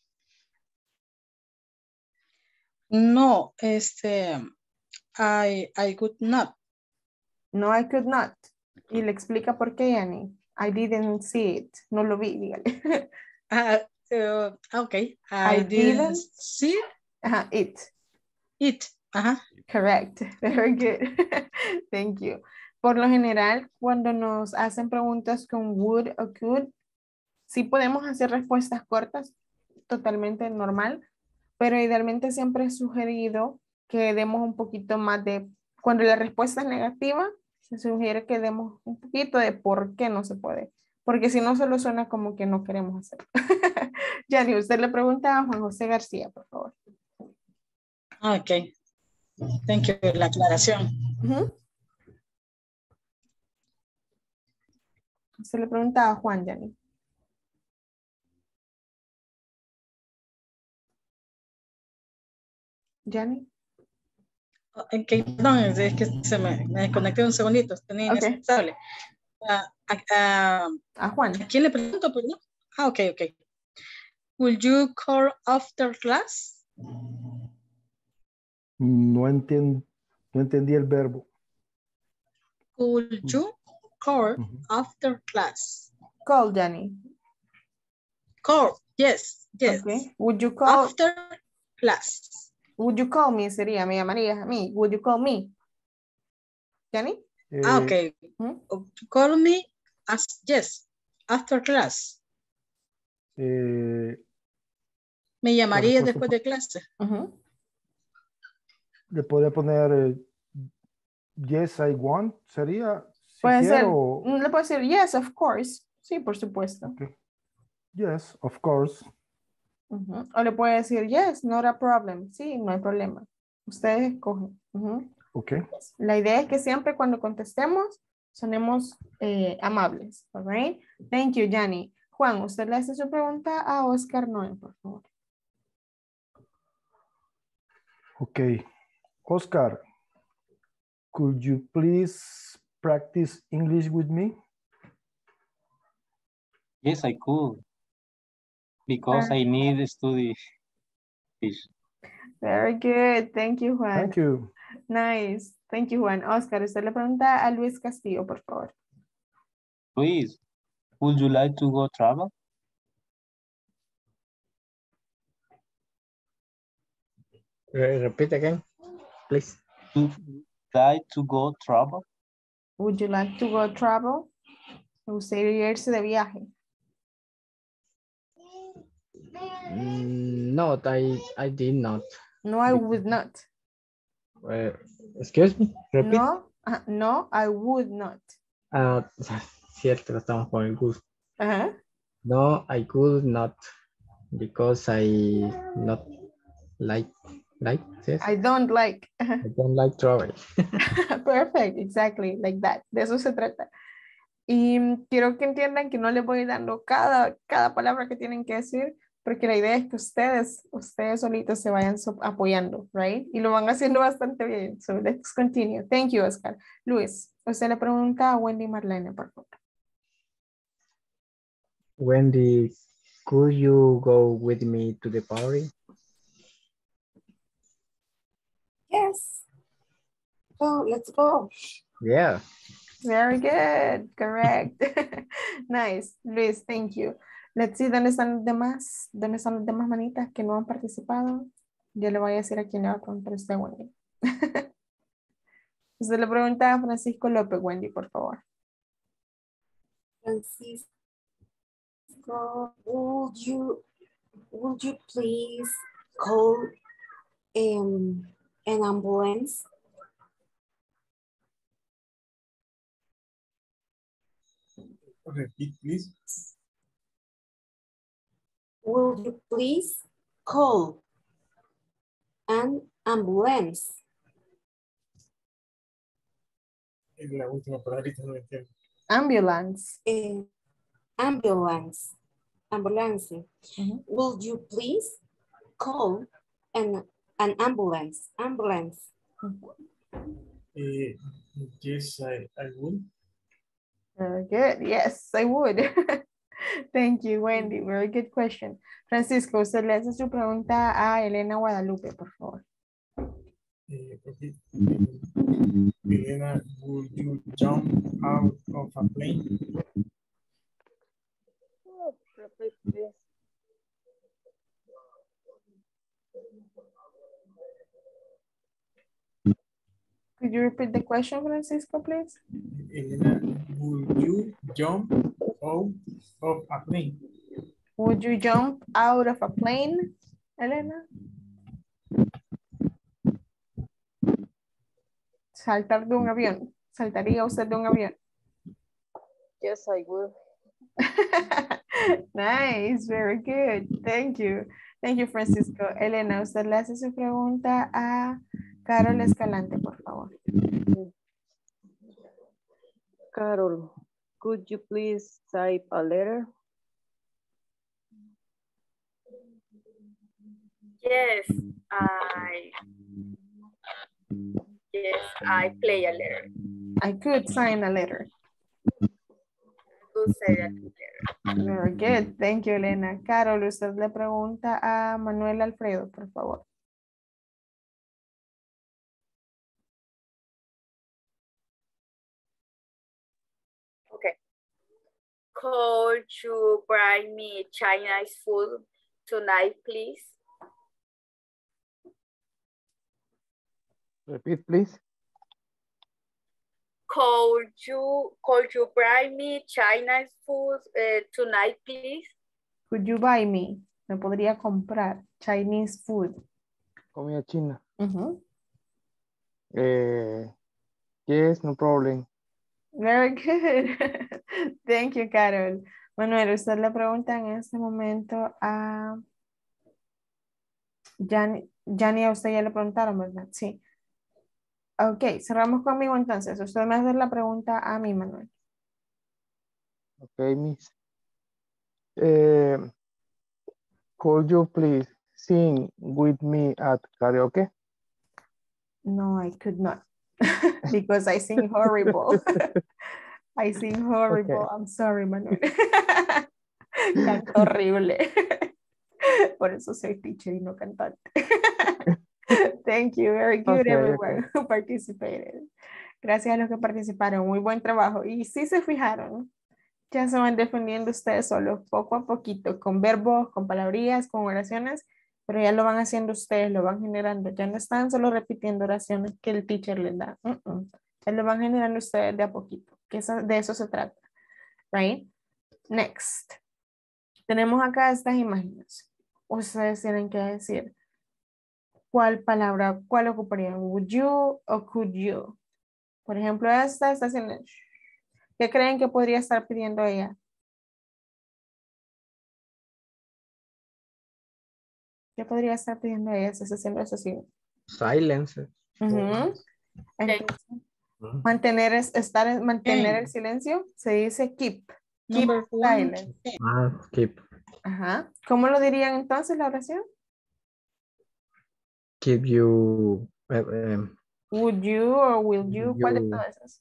No, este, I, I could not. No, I could not. Y le explica por qué, Yani. I didn't see it. No lo vi, dígale. Uh, uh, okay, I, I didn't, didn't see uh, it. it. Uh-huh. Correct. Very good. Thank you. Por lo general, cuando nos hacen preguntas con would o could, sí podemos hacer respuestas cortas, totalmente normal, pero idealmente siempre he sugerido que demos un poquito más de, cuando la respuesta es negativa, se sugiere que demos un poquito de por qué no se puede, porque si no solo suena como que no queremos hacer. Yani, usted le pregunta a Juan José García, por favor. Ok. Thank you por la aclaración. Uh-huh. Se le pregunta a Juan, Yani. Yani. Ok, perdón, es que se me, me desconecté un segundito, tenía Okay. inestable. Uh, a, a Juan. ¿A quién le pregunto? Perdón? Ah, ok, ok. Will you call after class? No, enten, no entendí el verbo. Could you call Uh-huh. after class? Call, Yani. Call, yes, yes. Okay. Would you call? After class. Would you call me? Sería, me llamarías a mí. Would you call me? Yani? Eh, Ah, ok. ¿Mm? Call me as, yes, after class. eh, Me llamaría respuesta después de clase. Uh-huh. Le podría poner eh, yes, I want. Sería si Puede ser, quiero. le puedo decir yes, of course. Sí, por supuesto. Okay. Yes, of course. Uh-huh. O le puede decir yes, not a problem. Sí, no hay problema. Ustedes escogen. Uh-huh. Okay. La idea es que siempre cuando contestemos sonemos eh, amables. All right? Thank you, Yani. Juan, usted le hace su pregunta a Oscar Noé, por favor. Okay. Oscar, could you please practice English with me? Yes, I could. Because I need to study this. Very good. Thank you, Juan. Thank you. Nice. Thank you, Juan. Oscar, usted le pregunta a Luis Castillo, por favor. Luis, would you like to go travel? Re- Repeat again, please. Would you like to go travel? Would you like to go travel? ¿Me gustaría irse de viaje? Mm, no, I, I did not. No, I would not. Uh, excuse me, repeat. No, uh, no, I would not. Ah, cierto, estamos con el gusto. Uh-huh. No, I could not because I not like like this. I don't like. I don't like travel. Perfect, exactly, like that. De eso se trata. Y quiero que entiendan que no les voy dando cada, cada palabra que tienen que decir, porque la idea es que ustedes, ustedes solitos se vayan so apoyando, right? Y lo van haciendo bastante bien. So let's continue. Thank you, Oscar. Luis, usted le pregunta a Wendy Marlene, por favor. Wendy, could you go with me to the party? Yes. Oh, let's go. Yeah. Very good, correct. Nice, Luis, thank you. Let's see, ¿dónde están los demás? ¿Dónde están las demás manitas que no han participado? Yo le voy a decir a quién le va a preguntar usted, Wendy. Usted le pregunta a Francisco López, Wendy, por favor. Francisco, would you, would you please call um, an ambulance? Repeat, please. Will you please call an ambulance? La última palabra no entiendo. Ambulance. Eh, ambulance. Ambulance. Mm-hmm. Will you please call an, an ambulance? Ambulance. Uh, yes, I, I would. Very good. Yes, I would. Thank you, Wendy. Very good question. Francisco, usted le hace su pregunta a Elena Guadalupe, por favor. Uh, okay. Elena, would you jump out of a plane? Repeat, please. Could you repeat the question, Francisco, please? Elena, would you jump out of a plane? Would you jump out of a plane, Elena? Saltar de un avión. ¿Saltaría usted de un avión? Yes, I will. Nice, very good. Thank you. Thank you, Francisco. Elena, usted le hace su pregunta a Carol Escalante, por favor. Carol, could you please type a letter? Yes, I. Yes, I play a letter. I could sign a letter. Could say a letter. Very good. Thank you, Elena. Carol, usted le pregunta a Manuel Alfredo, por favor. Okay. Could you bring me Chinese food tonight, please? Repeat, please. Could you, could you bring me Chinese food uh, tonight, please? Could you buy me? Me podría comprar Chinese food. Comida china. Uh-huh. Eh, yes, no problem. Very good. Thank you, Carol. Manuel, usted le pregunta en este momento a Yani, Yani, a usted ya le preguntaron, ¿verdad? Sí. Ok, cerramos conmigo entonces. Usted me hace la pregunta a mí, Manuel. Okay, miss. Eh, could you please sing with me at karaoke? No, I could not. Because I sing horrible. I sing horrible. Okay. I'm sorry, Manuel. Canto horrible. Por eso soy teacher y no cantante. Thank you. Very good, Okay, everyone okay. who participated. Gracias a los que participaron. Muy buen trabajo. Y si se fijaron, ya se van defendiendo ustedes solos poco a poquito, con verbos, con palabrillas, con oraciones, pero ya lo van haciendo ustedes, lo van generando. Ya no están solo repitiendo oraciones que el teacher les da. Uh -uh. Ya lo van generando ustedes de a poquito, que eso, de eso se trata. Right? Next. Tenemos acá estas imágenes. Ustedes tienen que decir cuál palabra, cuál ocuparían. Would you o could you? Por ejemplo, esta está haciendo. ¿Qué creen que podría estar pidiendo ella? ¿Qué podría estar pidiendo ella si está haciendo eso así? Silence. Uh-huh. Entonces, uh-huh. mantener, es, estar, mantener el silencio se dice keep. Keep Number silent. Ah, keep. Ajá. ¿Cómo lo dirían entonces la oración? Keep you. Uh, um, Would you or will you? you ¿Cuál de todas esas?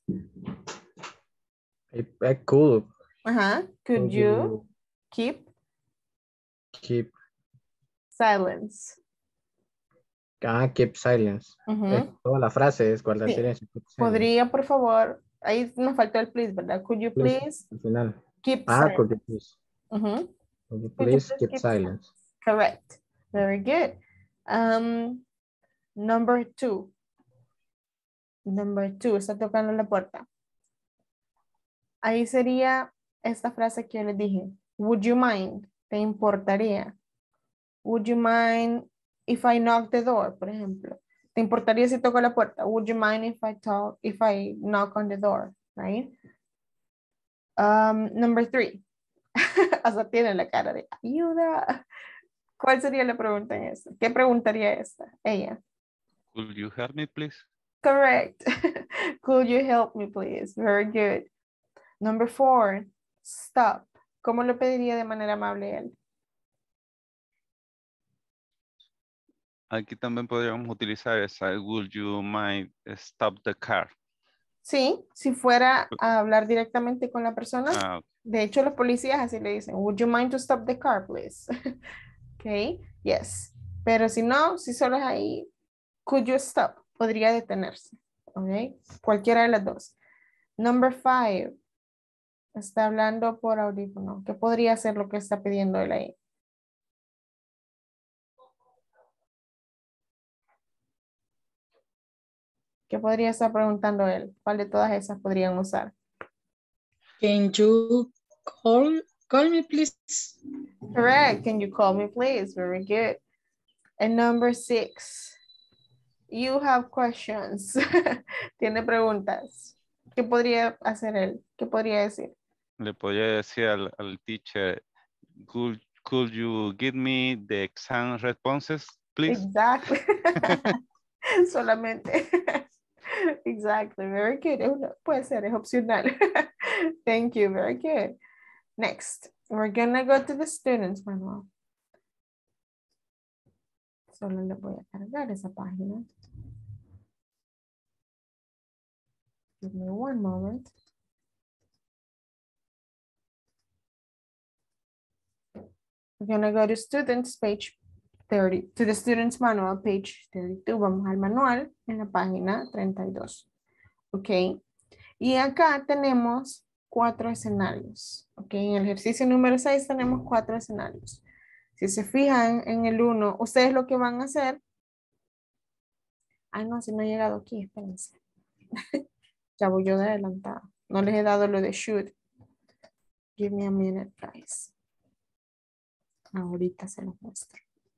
I, I could. Ajá. Could, could you, you keep? Keep. Silence. Ah, keep silence. Uh-huh. Es, toda la frase es guardar sí. silencio. Podría, por favor, ahí nos faltó el please, ¿verdad? Could you please? please al final. Keep ah, silence. could you please. Uh-huh. Could you please, could you please keep, keep silence. silence? Correct. Very good. Um, number two. Number two, está tocando la puerta. Ahí sería esta frase que yo les dije. Would you mind? ¿Te importaría? Would you mind if I knock the door? Por ejemplo. ¿Te importaría si toco la puerta? Would you mind if I talk, if I knock on the door, right? Um, number three. Hasta tiene la cara de ayuda. ¿Cuál sería la pregunta en esta? ¿Qué preguntaría esta? Ella. Could you help me, please? Correct. Could you help me, please? Very good. Number four. Stop. ¿Cómo lo pediría de manera amable él? Aquí también podríamos utilizar esa. Would you mind stop the car? Sí, si fuera a hablar directamente con la persona. Ah, okay. De hecho, los policías así le dicen, would you mind to stop the car, please? Ok, yes. Pero si no, si solo es ahí, could you stop? Podría detenerse. Ok, cualquiera de las dos. Number five. Está hablando por audífono. ¿Qué podría ser lo que está pidiendo él ahí? ¿Qué podría estar preguntando él? ¿Cuál de todas esas podrían usar? Can you call, call me, please? Correct. Can you call me, please? Very good. And number six. You have questions. Tiene preguntas. ¿Qué podría hacer él? ¿Qué podría decir? Le podría decir al, al teacher, could, could you give me the exam responses, please? Exactly. Solamente. Exactly. Very good. Es una- puede ser, es opcional. Thank you. Very good. Next, we're gonna go to the students manual. Solo le voy a cargar esa página. Give me one moment. We're gonna go to students page thirty, to the students manual page thirty-two. Vamos al manual en la página treinta y dos. Ok. Y acá tenemos cuatro escenarios. Ok. En el ejercicio número seis tenemos cuatro escenarios. Si se fijan en el uno, ustedes lo que van a hacer. Ay, no, si no he llegado aquí, espérense. Ya voy yo de adelantada. No les he dado lo de should. Give me a minute, guys. Ahorita se los muestro.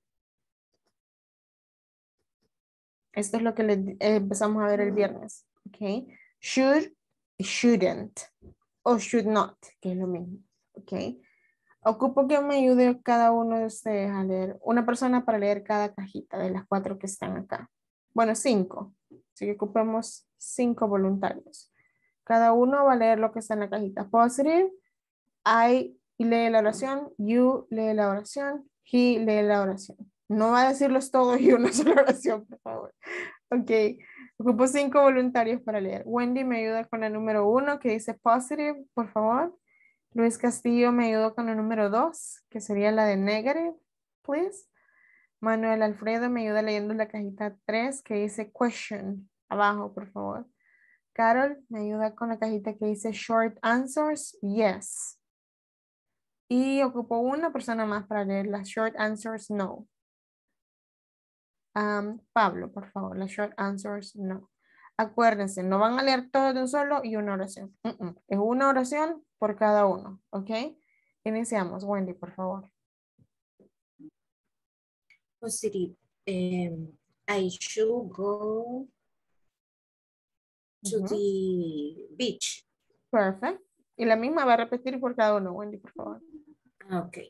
Esto es lo que le, eh, empezamos a ver el viernes. Ok. Should y shouldn't. O should not, que es lo mismo. Ok. Ocupo que me ayude cada uno de ustedes a leer. Una persona para leer cada cajita de las cuatro que están acá. Bueno, cinco. Así que ocupemos cinco voluntarios. Cada uno va a leer lo que está en la cajita. Positive. I lee la oración. You lee la oración. He lee la oración. No va a decirlos todos y una sola oración, por favor. Ok. Ocupo cinco voluntarios para leer. Wendy me ayuda con la número uno que dice positive, por favor. Luis Castillo me ayudó con la número dos, que sería la de negative, please. Manuel Alfredo me ayuda leyendo la cajita tres, que dice question, abajo, por favor. Carol me ayuda con la cajita que dice short answers, yes. Y ocupo una persona más para leer las short answers, no. Um, Pablo, por favor, las short answers, no. Acuérdense, no van a leer todo de un solo y una oración. Uh -uh. Es una oración por cada uno, ¿ok? Iniciamos. Wendy, por favor. Positive. Um, I should go to Uh-huh. the beach. Perfect. Y la misma va a repetir por cada uno, Wendy, por favor. Okay.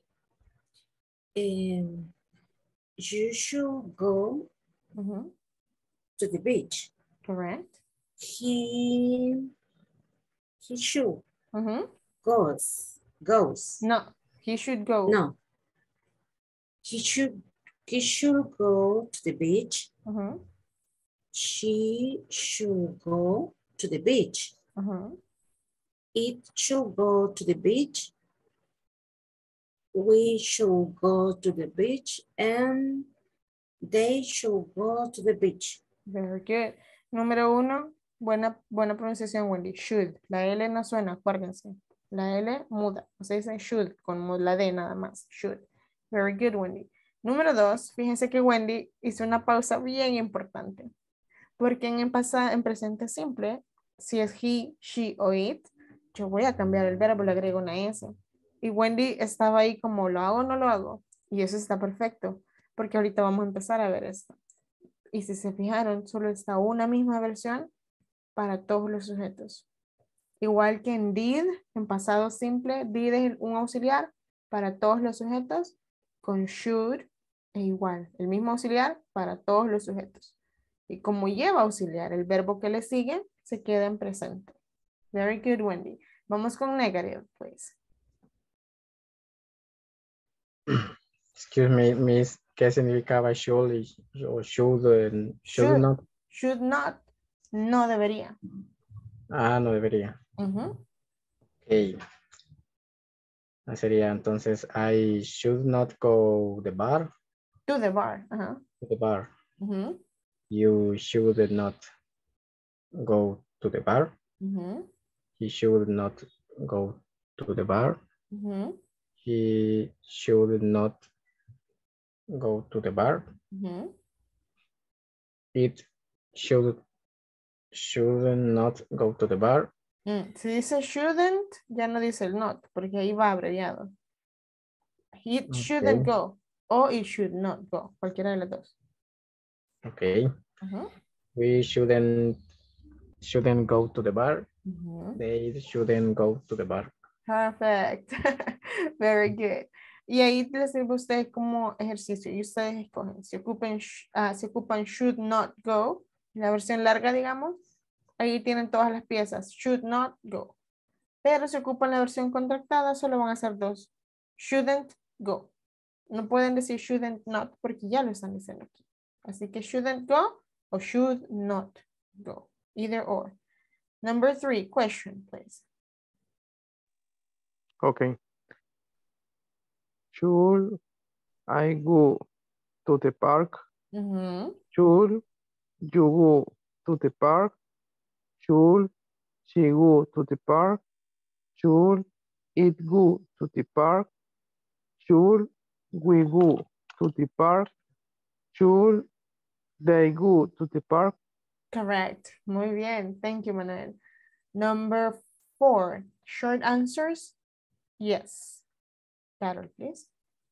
Um, you should go Uh-huh. to the beach. Correct. He, he should Uh-huh. goes, goes. No, he should go. No. He should, he should go to the beach. Uh-huh. She should go to the beach. Uh-huh. It should go to the beach. We should go to the beach and they should go to the beach. Very good. Número uno, buena, buena pronunciación, Wendy. Should. La L no suena, acuérdense. La L muda. O sea, dice should, con la D nada más. Should. Very good, Wendy. Número dos, fíjense que Wendy hizo una pausa bien importante. Porque en, pasado, en presente simple, si es he, she o it, yo voy a cambiar el verbo, le agrego una S. Y Wendy estaba ahí como, ¿lo hago o no lo hago? Y eso está perfecto, porque ahorita vamos a empezar a ver esto. Y si se fijaron, solo está una misma versión para todos los sujetos. Igual que en did, en pasado simple, did es un auxiliar para todos los sujetos, con should es igual, el mismo auxiliar para todos los sujetos. Y como lleva auxiliar, el verbo que le sigue se queda en presente. Very good, Wendy. Vamos con negative, please. Excuse me, Miss, ¿qué significaba should y- o should, eh, should Should, not? should not, no debería. Ah, no debería. Ujú. Ok. Ah, sería entonces, I should not go the bar. To the bar. Ajá. To the bar. Ujú, You should not go to the bar. ujú, He should not go to the bar. ujú, He should not go to the bar. ujú. It should should not go to the bar. Mm, Si dice shouldn't, ya no dice el not, porque ahí va abreviado. It shouldn't Okay. go o it should not go, cualquiera de las dos. Okay. Ujú, We shouldn't shouldn't go to the bar. ujú. They shouldn't go to the bar. Perfect. Very good. Y ahí les sirve a ustedes como ejercicio y ustedes escogen. Si ocupan, sh- ah, si ocupan should not go, la versión larga, digamos, ahí tienen todas las piezas. Should not go. Pero si ocupan la versión contractada, solo van a hacer dos. Shouldn't go. No pueden decir shouldn't not porque ya lo están diciendo aquí. Así que shouldn't go o should not go. Either or. Number three, question, please. Okay. Should I go to the park? Ujú. Should you go to the park? Should she go to the park? Should it go to the park? Should we go to the park? Should they go to the park? Correct. Muy bien. Thank you, Manuel. Number four, short answers. Yes. Carol, please.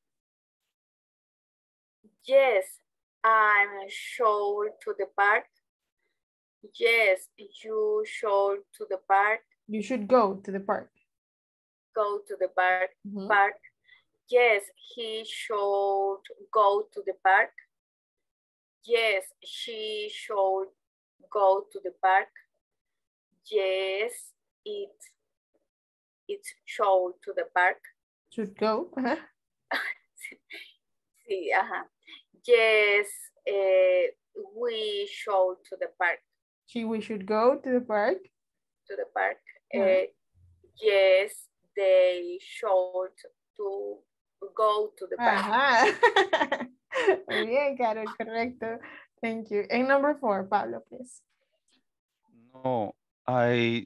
Yes, I'm sure to the park. Yes, you should to the park. You should go to the park. Go to the park. Mhm. Park. Yes, he should go to the park. Yes, she should go to the park. Yes, it it should to the park. Should go. Ajá. Sí, ajá. Yes, eh, we should to the park. She, we should go to the park. To the park. Yeah. Eh, yes, they should to go to the park. Ajá. Muy bien, Carol, correcto. Thank you. And number four, Pablo, please. No, I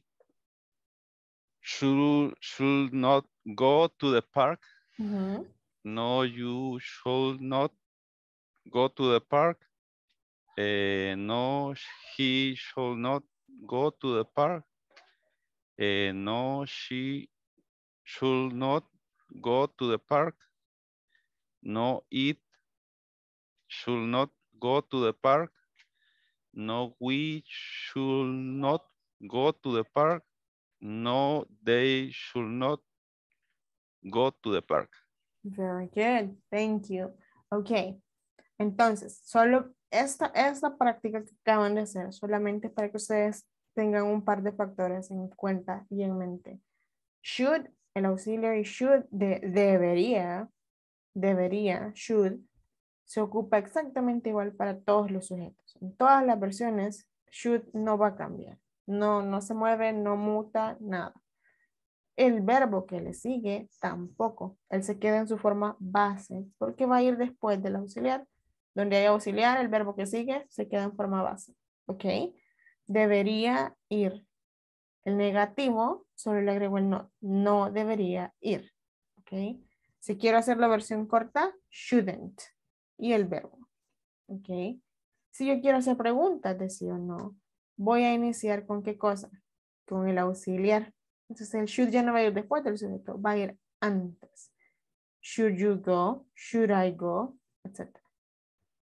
should should not go to the park. Ujú. No, you should not go to the park. Eh, no, he should not go to the park. Eh, no, she should not go to the park. No, it should not go to the park. No, we should not go to the park. No, they should not go to the park. Very good. Thank you. Ok. Entonces, solo esta, esta práctica que acaban de hacer, solamente para que ustedes tengan un par de factores en cuenta y en mente. Should, el auxiliary should, de, debería, debería, should, se ocupa exactamente igual para todos los sujetos. En todas las versiones, should no va a cambiar. No, no se mueve, no muta, nada. El verbo que le sigue tampoco. Él se queda en su forma base porque va a ir después del auxiliar. Donde hay auxiliar, el verbo que sigue se queda en forma base. ¿Ok? Debería ir. El negativo solo le agrego el no. No debería ir. ¿Ok? Si quiero hacer la versión corta, shouldn't. Y el verbo. ¿Ok? Si yo quiero hacer preguntas de sí o no, voy a iniciar con qué cosa? Con el auxiliar. Entonces el should ya no va a ir después del sujeto, va a ir antes. Should you go? Should I go? etcétera.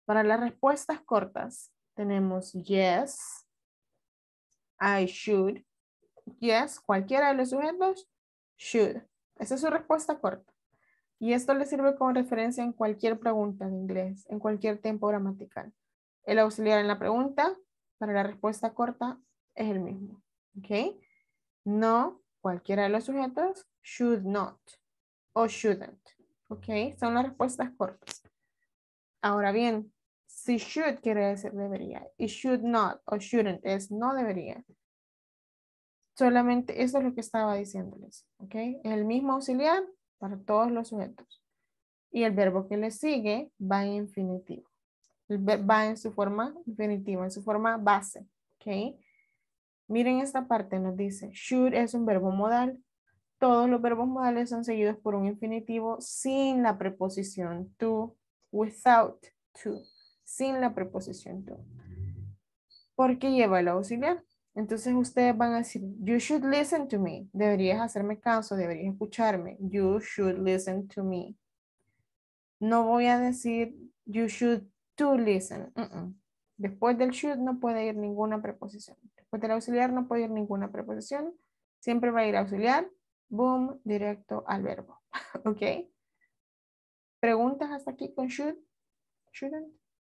Para las respuestas cortas tenemos yes, I should, yes, cualquiera de los sujetos, should. Esa es su respuesta corta. Y esto le sirve como referencia en cualquier pregunta de inglés, en cualquier tiempo gramatical. El auxiliar en la pregunta, para la respuesta corta, es el mismo. ¿Ok? No, cualquiera de los sujetos, should not o shouldn't. ¿Ok? Son las respuestas cortas. Ahora bien, si should quiere decir debería y should not o shouldn't es no debería. Solamente eso es lo que estaba diciéndoles. ¿Ok? Es el mismo auxiliar para todos los sujetos. Y el verbo que le sigue va en infinitivo. El ver- va en su forma infinitiva, en su forma base. ¿Ok? Miren esta parte, nos dice, should es un verbo modal. Todos los verbos modales son seguidos por un infinitivo sin la preposición to, without to, sin la preposición to. Porque lleva el auxiliar. Entonces ustedes van a decir, you should listen to me. Deberías hacerme caso, deberías escucharme. You should listen to me. No voy a decir, you should to listen. Mm-mm. Después del should no puede ir ninguna preposición. Después del auxiliar no puede ir ninguna preposición. Siempre va a ir auxiliar, boom, directo al verbo. ¿Ok? ¿Preguntas hasta aquí con should? Shouldn't?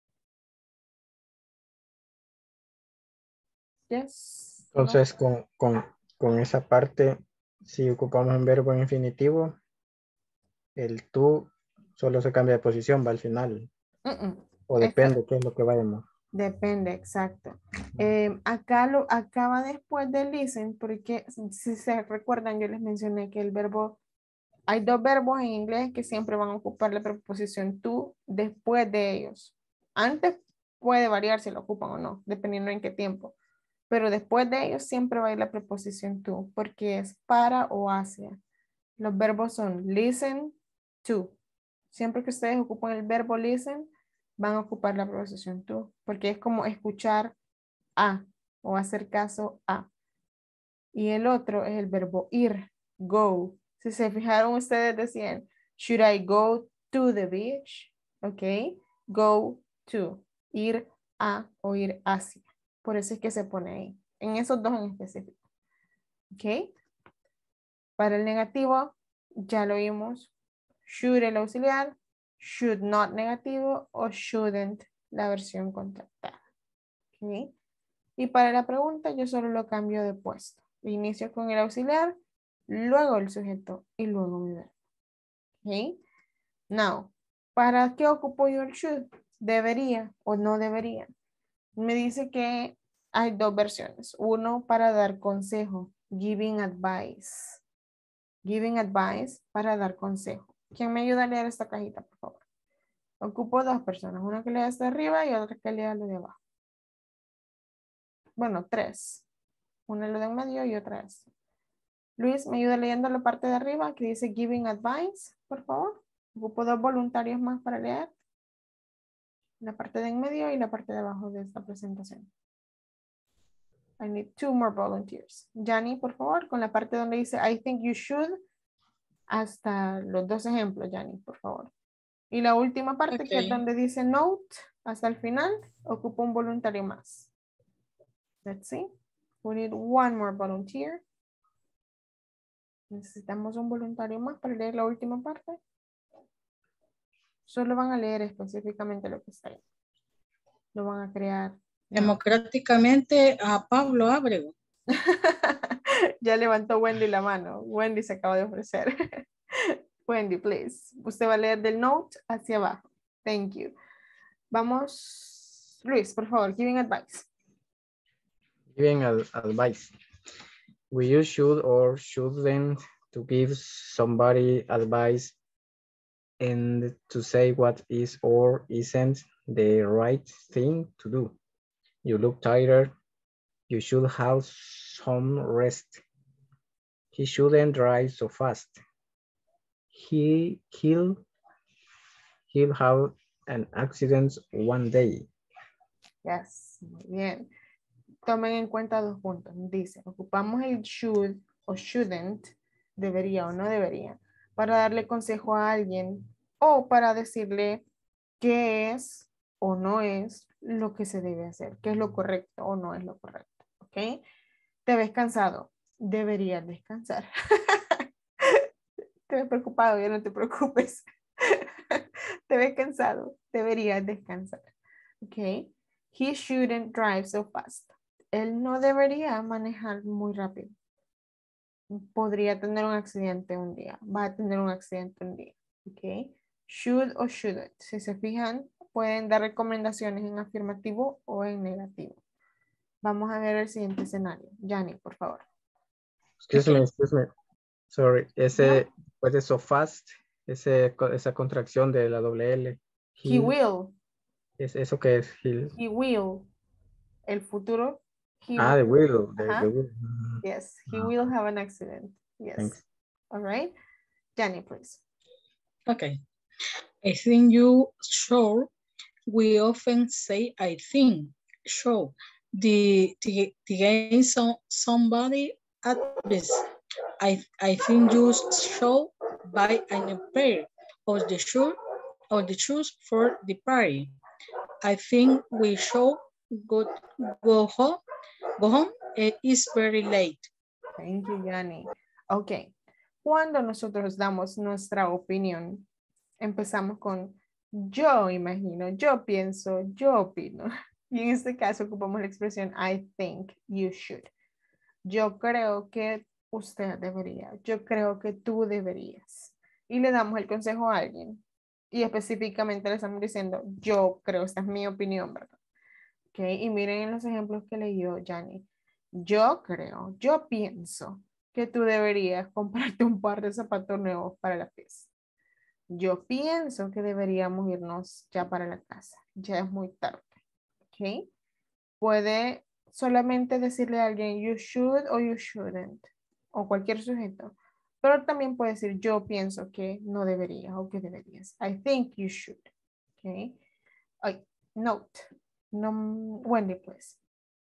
Yes. No. Entonces, con, con, con esa parte, si ocupamos un verbo en infinitivo, el tú solo se cambia de posición, va al final. Mm-mm. O depende qué es lo que vayamos. Depende, exacto. Eh, acá lo acaba después de listen, porque si se recuerdan, yo les mencioné que el verbo, hay dos verbos en inglés que siempre van a ocupar la preposición to después de ellos. Antes puede variar si lo ocupan o no, dependiendo en qué tiempo. Pero después de ellos siempre va a ir la preposición to, porque es para o hacia. Los verbos son listen to. Siempre que ustedes ocupan el verbo listen, van a ocupar la preposición to, porque es como escuchar a o hacer caso a. Y el otro es el verbo ir, go. Si se fijaron, ustedes decían, should I go to the beach? Ok, go to, ir a o ir hacia. Por eso es que se pone ahí, en esos dos en específico. Ok, para el negativo, ya lo vimos, should el auxiliar, should not negativo o shouldn't la versión contractada. ¿Okay? Y para la pregunta yo solo lo cambio de puesto. Inicio con el auxiliar, luego el sujeto y luego mi verbo. ¿Okay? Now, ¿para qué ocupo yo el should? ¿Debería o no debería? Me dice que hay dos versiones. Uno para dar consejo, giving advice. Giving advice para dar consejo. ¿Quién me ayuda a leer esta cajita, por favor? Ocupo dos personas, una que lea hasta arriba y otra que lea lo de abajo. Bueno, tres. Una lo de en medio y otra esta. Luis, ¿me ayuda leyendo la parte de arriba que dice giving advice, por favor? Ocupo dos voluntarios más para leer. La parte de en medio y la parte de abajo de esta presentación. I need two more volunteers. Yanni, por favor, con la parte donde dice I think you should, hasta los dos ejemplos, Yanni, por favor. Y la última parte, Okay. que es donde dice note, hasta el final, ocupa un voluntario más. Let's see. We need one more volunteer. Necesitamos un voluntario más para leer la última parte. Solo van a leer específicamente lo que está ahí. Lo van a crear. No. Democráticamente a Pablo Ábrego. Ya levantó Wendy la mano. Wendy se acaba de ofrecer. Wendy, please. Usted va a leer del note hacia abajo. Thank you. Vamos, Luis, por favor, giving advice. Giving ad- advice. We use should or shouldn't to give somebody advice and to say what is or isn't the right thing to do. You look tired. You should have some rest. He shouldn't drive so fast. He, he'll, he'll have an accident one day. Yes, muy bien. Tomen en cuenta dos puntos. Dice, ocupamos el should o shouldn't, debería o no debería, para darle consejo a alguien o para decirle qué es o no es lo que se debe hacer, qué es lo correcto o no es lo correcto, ¿ok? Te ves cansado, deberías descansar. Te ves preocupado, ya no te preocupes. Te ves cansado, deberías descansar, ¿ok? He shouldn't drive so fast. Él no debería manejar muy rápido. Podría tener un accidente un día, va a tener un accidente un día, ¿ok? Should o shouldn't. Si se fijan, pueden dar recomendaciones en afirmativo o en negativo. Vamos a ver el siguiente escenario. Yanni, por favor. Excuse me, excuse me. Sorry. Ese, No. después de so fast, ese, esa contracción de la doble L. He will. Es, ¿eso qué es? He'll. He will. El futuro. He Ah, the will. The, Ajá. the will. Yes, he will have an accident. Yes. Thanks. All right. Yanni, please. Okay. I think you sure. We often say I think. Show. The, the, the game so, somebody at best. I, I think you should buy a new pair of the shoe of the shoes for the party. I think we should go, go home. Go home. It is very late. Thank you, Yanni. Ok. Cuando nosotros damos nuestra opinión, empezamos con yo imagino, yo pienso, yo opino. Y en este caso ocupamos la expresión I think you should. Yo creo que usted debería. Yo creo que tú deberías. Y le damos el consejo a alguien. Y específicamente le estamos diciendo, yo creo, esta es mi opinión, ¿verdad? Ok, y miren en los ejemplos que leyó Yanni. Yo creo, yo pienso que tú deberías comprarte un par de zapatos nuevos para la fiesta. Yo pienso que deberíamos irnos ya para la casa. Ya es muy tarde. Ok. Puede solamente decirle a alguien you should o you shouldn't. O cualquier sujeto. Pero también puede decir yo pienso que no debería o que deberías. I think you should. Ok. Ay, note. No, Wendy, please.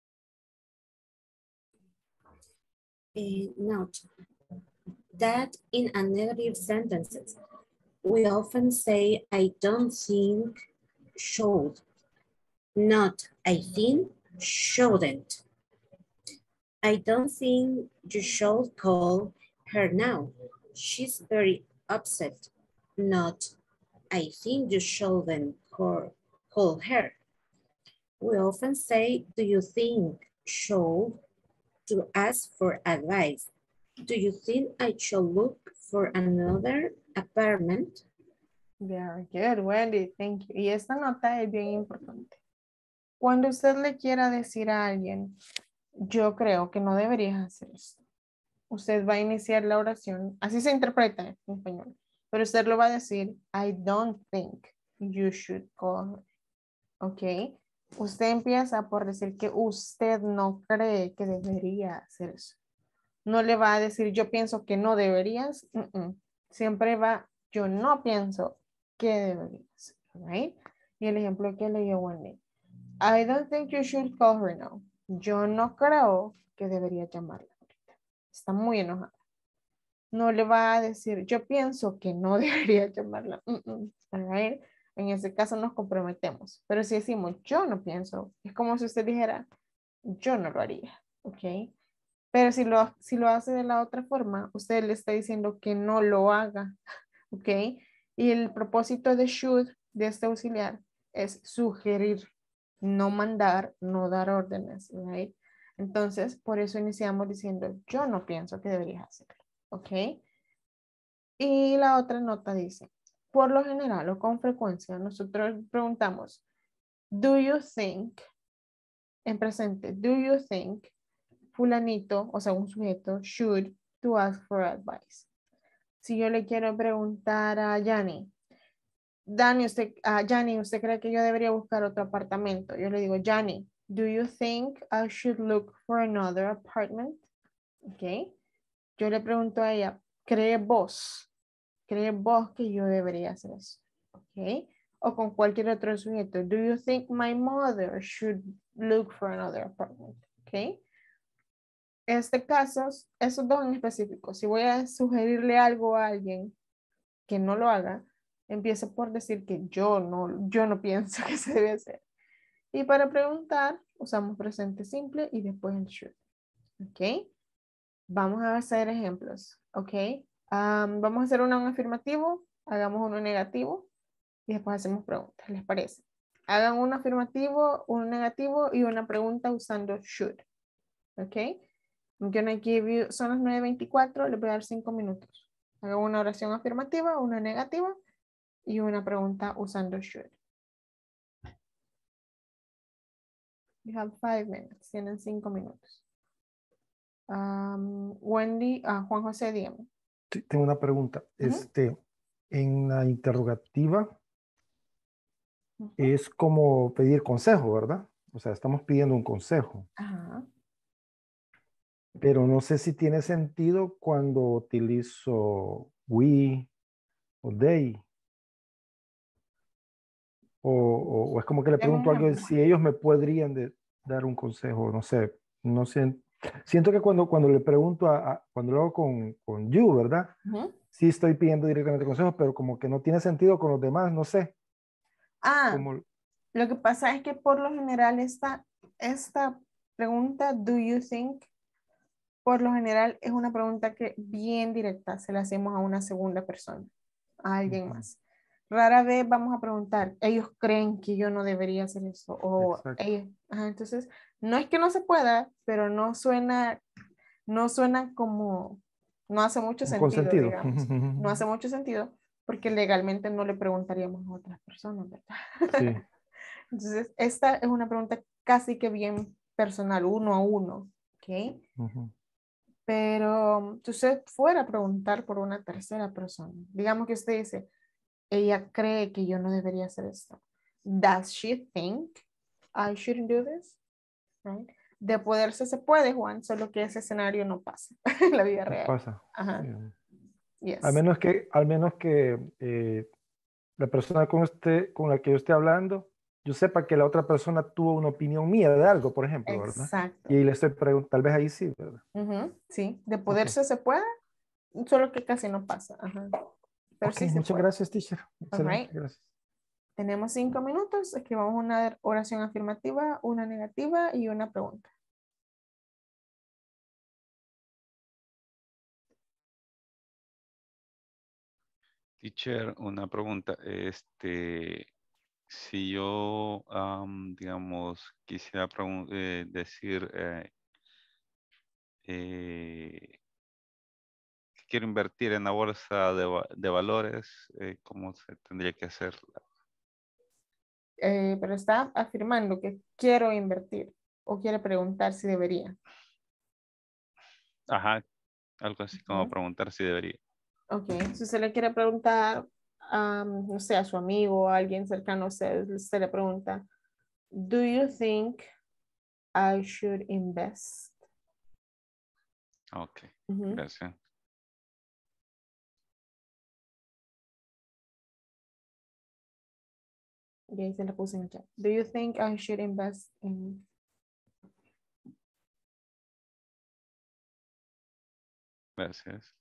Uh, note that in a negative sentences, we often say, I don't think, should. Not, I think, shouldn't. I don't think you should call her now. She's very upset. Not, I think you shouldn't call, call her. We often say, do you think, should, to ask for advice. Do you think I should look for another apartment? Very good, Wendy. Thank you. Y esta nota es bien importante. Cuando usted le quiera decir a alguien, yo creo que no deberías hacer esto. Usted va a iniciar la oración, así se interpreta en español, pero usted lo va a decir, I don't think you should call her. ¿Ok? Usted empieza por decir que usted no cree que debería hacer eso. No le va a decir, yo pienso que no deberías. Uh-uh. Siempre va, yo no pienso que deberías. Right? Y el ejemplo que leyó Wendy. I don't think you should call her now. Yo no creo que debería llamarla ahorita. Está muy enojada. No le va a decir, yo pienso que no debería llamarla. Uh-uh. All right? En ese caso nos comprometemos. Pero si decimos, yo no pienso, es como si usted dijera, yo no lo haría. ¿Ok? Pero si lo, si lo hace de la otra forma, usted le está diciendo que no lo haga. ¿Ok? Y el propósito de should, de este auxiliar, es sugerir, no mandar, no dar órdenes. ¿Right? Entonces, por eso iniciamos diciendo, yo no pienso que deberías hacerlo. ¿Ok? Y la otra nota dice, por lo general o con frecuencia, nosotros preguntamos, do you think, en presente, do you think, fulanito, o sea, un sujeto, should to ask for advice. Si yo le quiero preguntar a Yanni, Dani, usted, uh, Yanni, ¿usted cree que yo debería buscar otro apartamento? Yo le digo, Yanni, do you think I should look for another apartment? Ok. Yo le pregunto a ella, ¿cree vos? ¿Cree vos que yo debería hacer eso? Ok. O con cualquier otro sujeto. Do you think my mother should look for another apartment? Ok. Este caso, esos dos en específico, si voy a sugerirle algo a alguien que no lo haga, empiece por decir que yo no, yo no pienso que se debe hacer. Y para preguntar, usamos presente simple y después el should. ¿Ok? Vamos a hacer ejemplos. ¿Ok? Um, vamos a hacer uno en afirmativo, hagamos uno negativo y después hacemos preguntas. ¿Les parece? Hagan uno afirmativo, uno negativo y una pregunta usando should. ¿Ok? I'm gonna give you, son las nueve veinticuatro, les voy a dar cinco minutos. Hagan una oración afirmativa, una negativa y una pregunta usando should. You have five minutes. Tienen cinco minutos. Um, Wendy, ah, Juan José, dígame. Sí, tengo una pregunta. Ujú. Este, en la interrogativa Ujú. es como pedir consejo, ¿verdad? O sea, estamos pidiendo un consejo. Ajá. Pero no sé si tiene sentido cuando utilizo we o they. O, o- o es como que le Deme un pregunto a alguien ejemplo. si ellos me podrían de- dar un consejo, no sé, no sé. Siento que cuando, cuando le pregunto a, a- cuando lo hago con, con you, ¿verdad? Ujú. Sí estoy pidiendo directamente consejos, pero como que no tiene sentido con los demás, no sé. Ah, Como, lo que pasa es que por lo general esta, esta pregunta, do you think, por lo general es una pregunta que bien directa se la hacemos a una segunda persona, a alguien Ujú. más. Rara vez vamos a preguntar, ellos creen que yo no debería hacer eso, o exacto. ellos, ajá, entonces, no es que no se pueda, pero no suena, no suena como, no hace mucho Como con sentido, sentido. digamos, no hace mucho sentido, porque legalmente no le preguntaríamos a otras personas, ¿verdad? Sí. Entonces, esta es una pregunta casi que bien personal, uno a uno, ¿ok? Ujú. Pero si usted fuera a preguntar por una tercera persona, digamos que usted dice, ella cree que yo no debería hacer esto. Does she think I shouldn't do this? Right? De poderse se puede, Juan, solo que ese escenario no pasa en la vida ¿Qué real. pasa? Ajá. Sí. Yes. Al menos que, al menos que eh, la persona con, este, con la que yo esté hablando, yo sepa que la otra persona tuvo una opinión mía de algo, por ejemplo, ¿verdad? Exacto. Y ahí le estoy preguntando, tal vez ahí sí, ¿verdad? Ujú, sí, de Ok, poderse se puede, solo que casi no pasa. Ajá. Pero ok, sí se muchas puede. gracias, teacher. All Excelente, right. gracias. Tenemos cinco minutos. Escribamos una oración afirmativa, una negativa y una pregunta. Teacher, una pregunta. Este, si yo, am, digamos, quisiera pregun- eh, decir eh, eh, que quiero invertir en la bolsa de, va- de valores, eh, ¿cómo se tendría que hacer? Eh, pero está afirmando que quiero invertir o quiere preguntar si debería. Ajá, algo así como Ujú. preguntar si debería. Ok, si usted le quiere preguntar, am, no sé, a su amigo o a alguien cercano a usted, usted le pregunta, do you think I should invest? Ok, Ujú. gracias. Y ahí se le puse en el chat. Do you think I should invest in... Gracias.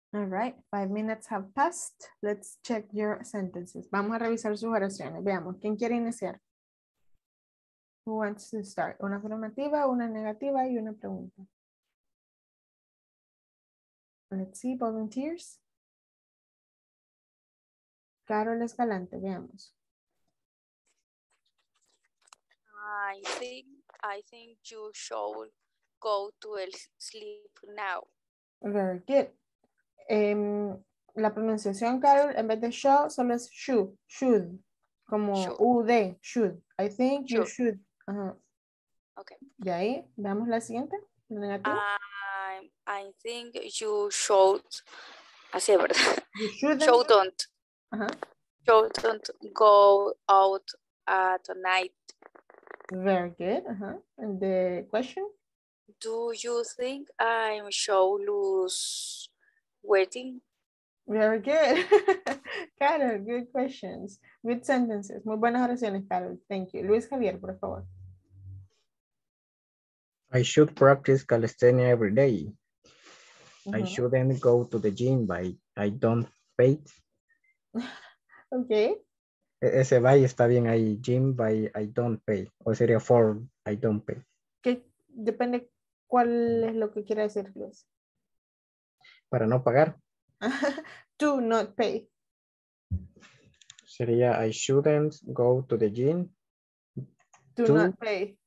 All right, five minutes have passed. Let's check your sentences. Vamos a revisar sus oraciones. Veamos, ¿quién quiere iniciar? Who wants to start? Una afirmativa, una negativa y una pregunta. Let's see, volunteers. Carol Escalante, veamos. I think I think you should go to el- sleep now. Very good. Em, la pronunciación, Carol, en vez de show, solo es should, should, como Should. U D, should. I think you Should. should. Ajá. Okay. De ahí, veamos la siguiente, la negativa. I I think you should. Así es, ¿verdad? You shouldn't. Shouldn't. Ajá. Shouldn't go out at night. Very good. Ajá. And the question? Do you think I should lose wedding? Very good. Carol, good questions. Good sentences. Muy buenas oraciones, Carol. Thank you. Luis Javier, por favor. I should practice calisthenics every day. I Ujú. shouldn't go to the gym, but I don't pay. Ok. E- Ese by está bien ahí, gym by I don't pay. O sería for I don't pay. Que depende cuál es lo que quiera decir Luis. Para no pagar, Do not pay. sería I shouldn't go to the gym Do Do- not pay.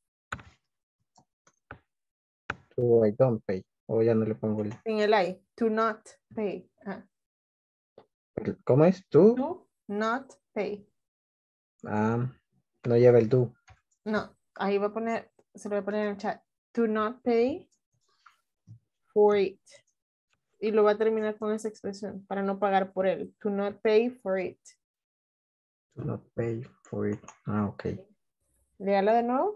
to I don't pay. O ya no le pongo el... En el I. Do not pay. Ah. ¿Cómo es? To. Do not pay. Ah, no lleva el do. No. Ahí va a poner, se lo voy a poner en el chat. Do not pay for it. Y lo va a terminar con esa expresión para no pagar por él. Do not pay for it. Do not pay for it. Ah, ok. Léalo de nuevo.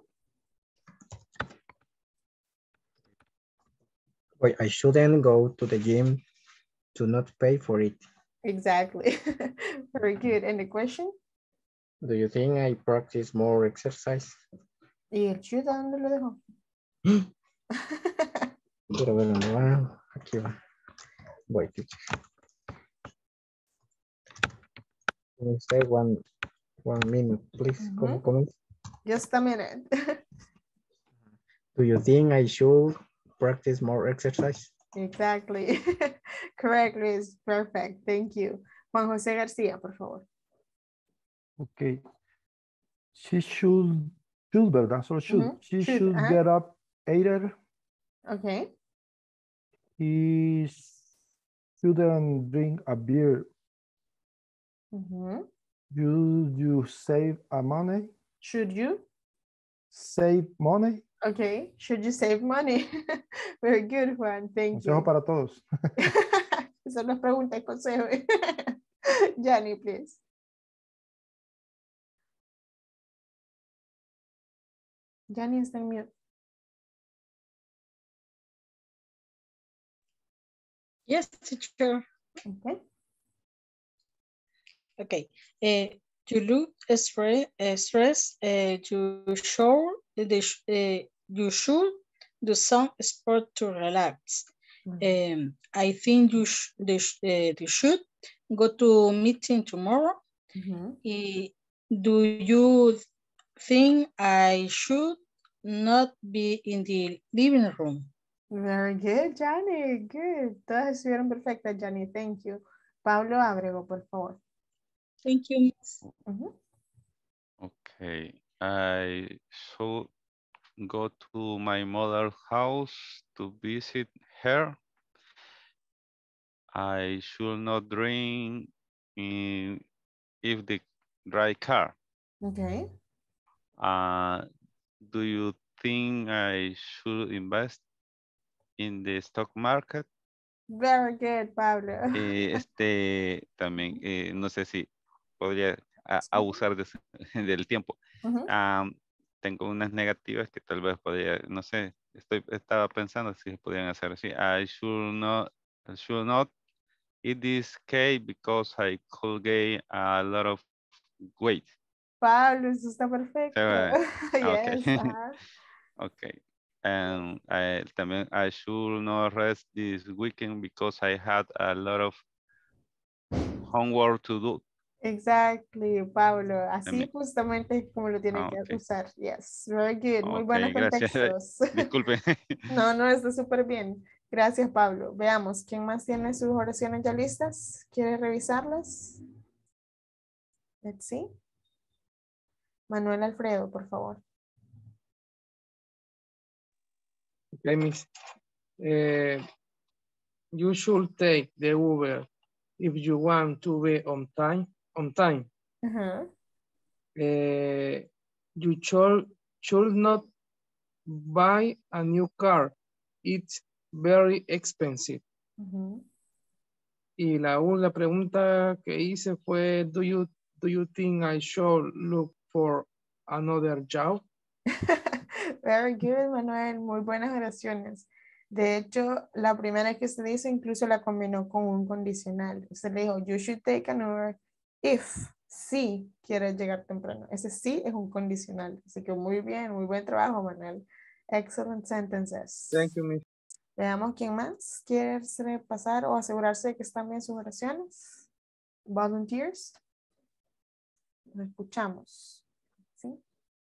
Wait, I shouldn't go to the gym. Do not pay for it. Exactly. Very good. And the question? Do you think I practice more exercise? ¿Y el should a dónde lo dejó? Pero bueno, no va. Aquí va. Voy, teacher. Can you stay one, one minute, please? ¿Cómo Ujú. comienza? Just a minute. Do you think I should practice more exercise? Exactly. Correct, Luis. Perfect. Thank you. Juan José García, por favor. Okay. She should, should, ¿verdad? Solo should. Ujú. She Should, should ajá. get up later. Okay. He shouldn't drink a beer. Ujú. You, you save a money. Should you? Save money. Okay. Should you save money? Very good, Juan. Thank Consejo you. para todos. Esa no es pregunta, es consejo. Yanni, please. Yanni está en mute. Yes, teacher. Okay. Okay. Uh, you look stress, uh, stress uh, you show the sh- uh, you should do some sport to relax. Um, I think you sh they sh uh, they should go to meeting tomorrow. Ujú. Eh, do you think I should not be in the living room? Very good, Yanni. Good. Todas estuvieron perfectas, Yanni. Thank you. Pablo Ábrego, por favor. Thank you, Miss. Ujú. Okay. I should go to my mother's house to visit her. I should not drink in if the drive car. Okay. Uh, do you think I should invest in the stock market? Very good, Pablo. Eh, este también, eh, no sé si podría a- abusar de ese- del tiempo. Ujú. Am, tengo unas negativas que tal vez podría, no sé, estoy, estaba pensando si se podían hacer así. I should not, I should not eat this cake because I could gain a lot of weight. Pablo, eso está perfecto. Se va- ah, Yes. ok. ajá. Ok. And I, también, I should not rest this weekend because I had a lot of homework to do. Exactly, Pablo. Así También. justamente es como lo tiene Ah, que okay. usar. Yes, very good. Muy Ok, buenos gracias. contextos. Disculpe. No, no, está súper bien. Gracias, Pablo. Veamos, ¿quién más tiene sus oraciones ya listas? ¿Quiere revisarlas? Let's see. Manuel Alfredo, por favor. Okay, miss. Eh, you should take the Uber if you want to be on time. On time. Ajá. Eh, you should, should not buy a new car. It's very expensive. Ujú. Y la una pregunta que hice fue, do you, do you think I should look for another job? Very good, Manuel. Muy buenas oraciones. De hecho, la primera que usted dice incluso la combinó con un condicional. Usted le dijo, you should take an Uber if, si quieres llegar temprano. Ese sí es un condicional. Así que muy bien, muy buen trabajo, Manuel. Excellent sentences. Thank you, miss. Veamos quién más quiere pasar o asegurarse de que están bien sus oraciones. Volunteers. Lo escuchamos. ¿Sí?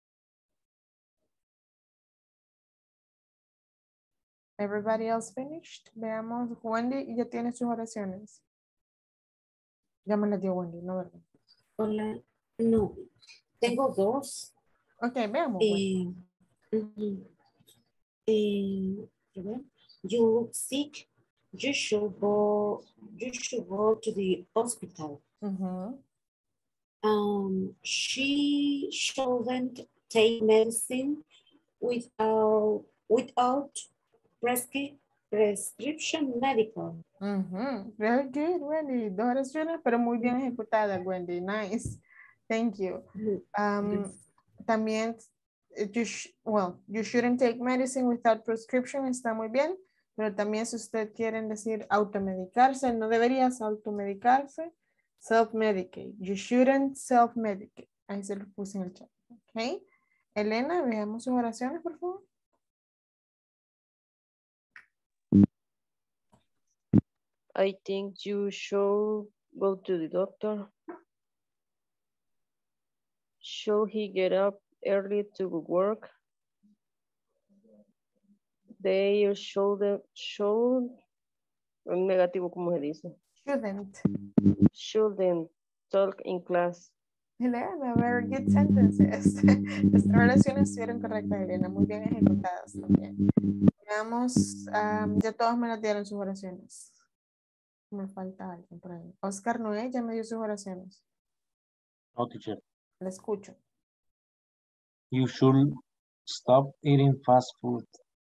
Everybody else finished. Veamos, Wendy ya tiene sus oraciones. Ya me las dio Wendy, ¿no verdad? Hola, no, tengo dos. Ok, veamos. Eh, ujú. Eh, a ver. You look sick. You should go. You should go to the hospital. Uh-huh. Um, she shouldn't take medicine without without prescri prescription medical. Uh-huh. Very good, Wendy. Dos oraciones, pero muy bien ejecutadas, Wendy. Nice. Thank you. Um, también, you sh well, you shouldn't take medicine without prescription. Está muy bien. Pero también si usted quieren decir automedicarse, no deberías automedicarse. Self-medicate. You shouldn't self-medicate. Ahí se lo puse en el chat. Ok. Elena, veamos sus oraciones, por favor. I think you should go to the doctor. Should he get up early to work? They should, should, en negativo, ¿cómo se dice? Shouldn't. Shouldn't talk in class. Elena, very good sentences. Las oraciones estuvieron correctas, Elena, muy bien ejecutadas también. Veamos, um, ya todos me las dieron sus oraciones. Me falta alguien por ahí. Oscar Noé ya me dio sus oraciones. No, teacher. La escucho. You should stop eating fast food.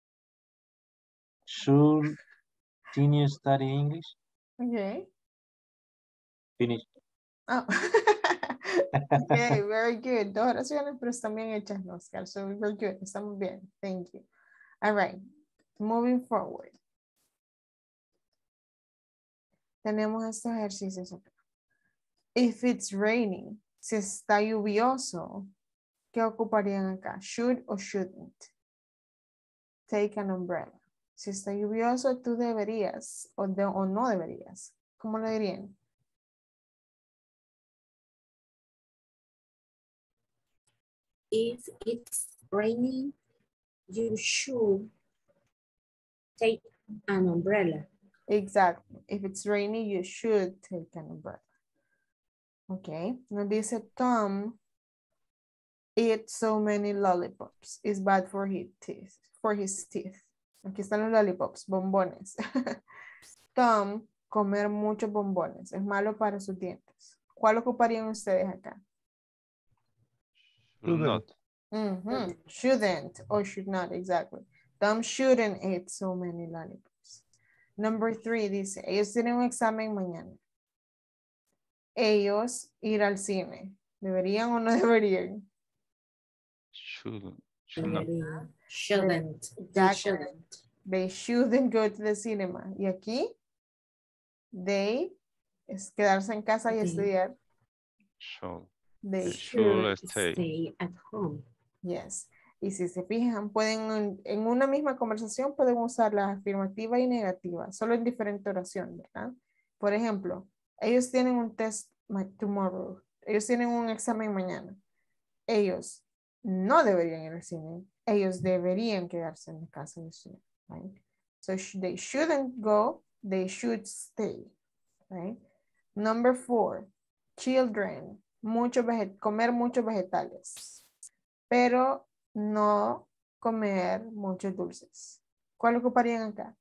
Should Tini study English? Okay. Finish. Oh. Okay, very good. Dos oraciones, pero están bien hechas, Oscar. So very good. Estamos bien. Thank you. All right. Moving forward. Tenemos estos ejercicios acá. If it's raining, si está lluvioso, ¿qué ocuparían acá? Should o shouldn't? Take an umbrella. Si está lluvioso, tú deberías o, de, o no deberías. ¿Cómo lo dirían? If it's raining, you should take an umbrella. Exactly. If it's rainy, you should take an umbrella. Okay. Nos dice Tom eats so many lollipops. It's bad for his teeth. For his teeth. Aquí están los lollipops, bombones. Tom, comer muchos bombones. Es malo para sus dientes. ¿Cuál ocuparían ustedes acá? Should not. Mm-hmm. Shouldn't or should not, exactly. Tom shouldn't eat so many lollipops. Number three dice, ellos tienen un examen mañana. Ellos ir al cine. ¿Deberían o no deberían? Should, should not. Shouldn't. They shouldn't. They shouldn't go to the cinema. Y aquí, they es quedarse en casa y They estudiar. Should. They Should stay. stay at home. Yes. Y si se fijan, pueden, en, en una misma conversación pueden usar la afirmativa y negativa, solo en diferente oración, ¿verdad? Por ejemplo, ellos tienen un test tomorrow. Ellos tienen un examen mañana. Ellos no deberían ir al cine. Ellos deberían quedarse en la casa de su, right? So sh they shouldn't go. They should stay, right? Number four, children. Mucho veget comer muchos vegetales, pero no comer muchos dulces. ¿Cuál ocuparían acá?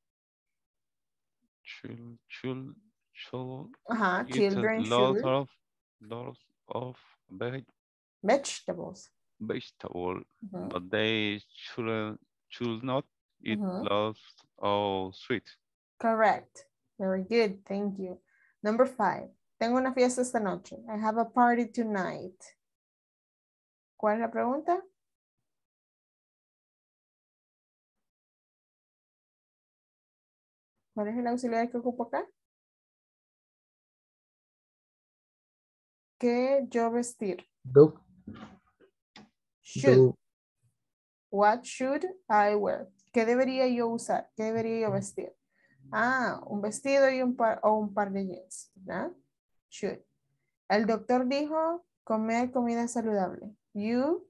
Should, should, should Ajá, eat children lots should. of, lots of veg Vegetables. vegetable, Uh-huh. but they shouldn't, should not eat Uh-huh. lots of sweets. Correct. Very good. Thank you. Number five. Tengo una fiesta esta noche. I have a party tonight. ¿Cuál es la pregunta? ¿Cuál es el auxiliar que ocupo acá? ¿Qué yo vestir? Do. Should. Do. What should I wear? ¿Qué debería yo usar? ¿Qué debería yo vestir? Ah, un vestido y un par, o un par de jeans, ¿verdad? Should. El doctor dijo comer comida saludable. You.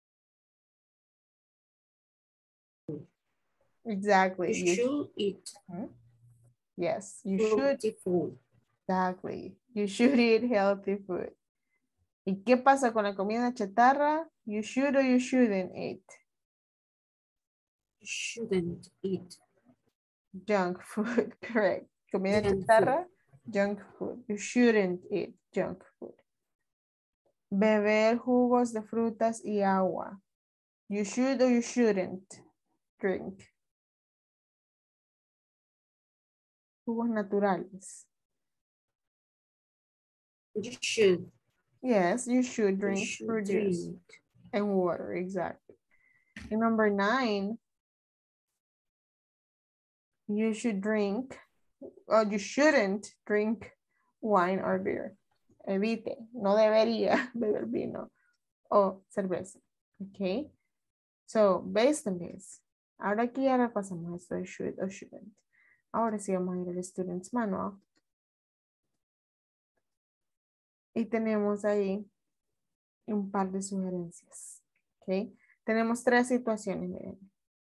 Exactly. You should eat. Uh-huh. Yes, you healthy should. food. Exactly. You should eat healthy food. ¿Y qué pasa con la comida chatarra? You should or you shouldn't eat. You shouldn't eat. Junk food, correct. Comida Junk chatarra, junk food. You shouldn't eat junk food. Beber jugos de frutas y agua. You should or you shouldn't drink. Jugos naturales. You should. Yes, you should drink You should fruit juice drink. and water, exactly. And number nine, you should drink, or you shouldn't drink wine or beer. Evite, no debería beber vino o cerveza. Okay, so based on this, ahora aquí ya repasamos esto de should or shouldn't. Ahora sí vamos a ir al Student's Manual. Y tenemos ahí un par de sugerencias. Okay, tenemos tres situaciones, miren.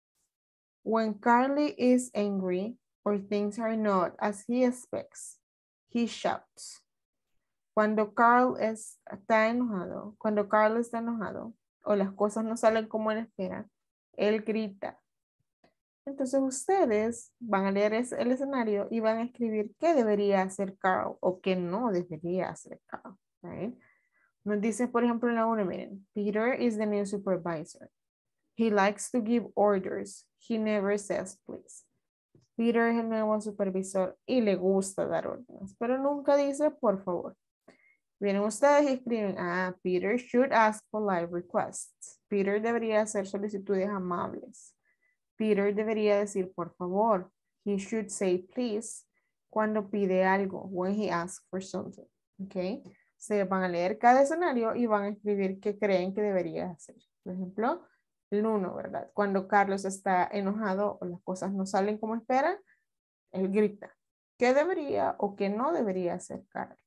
When Carly is angry or things are not as he expects, he shouts. Cuando Carl es, está enojado, cuando Carl está enojado o las cosas no salen como él espera, él grita. Entonces ustedes van a leer ese, el escenario y van a escribir qué debería hacer Carl o qué no debería hacer Carl. Right? Nos dice, por ejemplo, en la una, miren, Peter is the new supervisor. He likes to give orders. He never says please. Peter es el nuevo supervisor y le gusta dar órdenes, pero nunca dice por favor. Vienen ustedes y escriben, ah, Peter should ask for live requests. Peter debería hacer solicitudes amables. Peter debería decir por favor. He should say please cuando pide algo, when he asks for something. Okay. Se van a leer cada escenario y van a escribir qué creen que debería hacer. Por ejemplo, el uno, ¿verdad? Cuando Carlos está enojado o las cosas no salen como espera, él grita. ¿Qué debería o qué no debería hacer Carlos?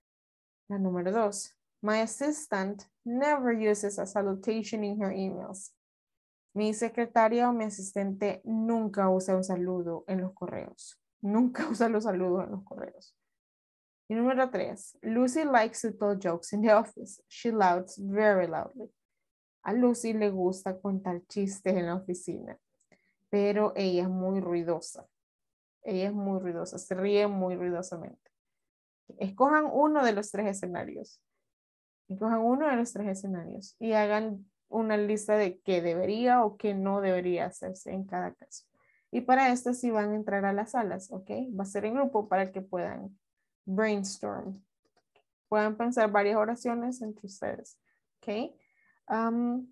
La número dos. My assistant never uses a salutation in her emails. Mi secretaria o mi asistente nunca usa un saludo en los correos. Nunca usa los saludos en los correos. Y número tres. Lucy likes to tell jokes in the office. She laughs very loudly. A Lucy le gusta contar chistes en la oficina, pero ella es muy ruidosa. Ella es muy ruidosa, se ríe muy ruidosamente. Escojan uno de los tres escenarios. Escojan uno de los tres escenarios y hagan una lista de qué debería o qué no debería hacerse en cada caso. Y para esto sí van a entrar a las salas, ¿ok? Va a ser en grupo para que puedan brainstorm. Puedan pensar varias oraciones entre ustedes, ¿ok? Um,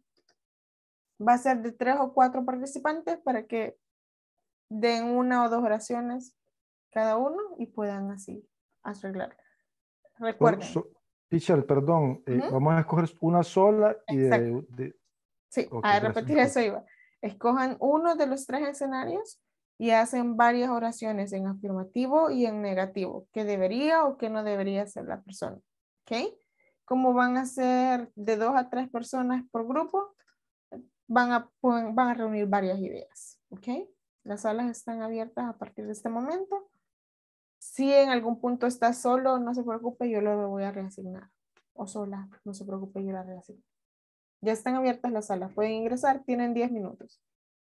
va a ser de tres o cuatro participantes para que den una o dos oraciones cada uno y puedan así arreglar. Recuerden. So, so, teacher, perdón, eh, Uh-huh. vamos a escoger una sola y de, de, Sí, Ok, a gracias. repetir eso iba. Escojan uno de los tres escenarios y hacen varias oraciones en afirmativo y en negativo, que debería o que no debería hacer la persona. ¿Ok? Como van a ser de dos a tres personas por grupo, van a, pon- van a reunir varias ideas. ¿Ok? Las salas están abiertas a partir de este momento. Si en algún punto está solo, no se preocupe, yo lo voy a reasignar. O sola, no se preocupe, yo la reasigno. Ya están abiertas las salas, pueden ingresar, tienen diez minutos.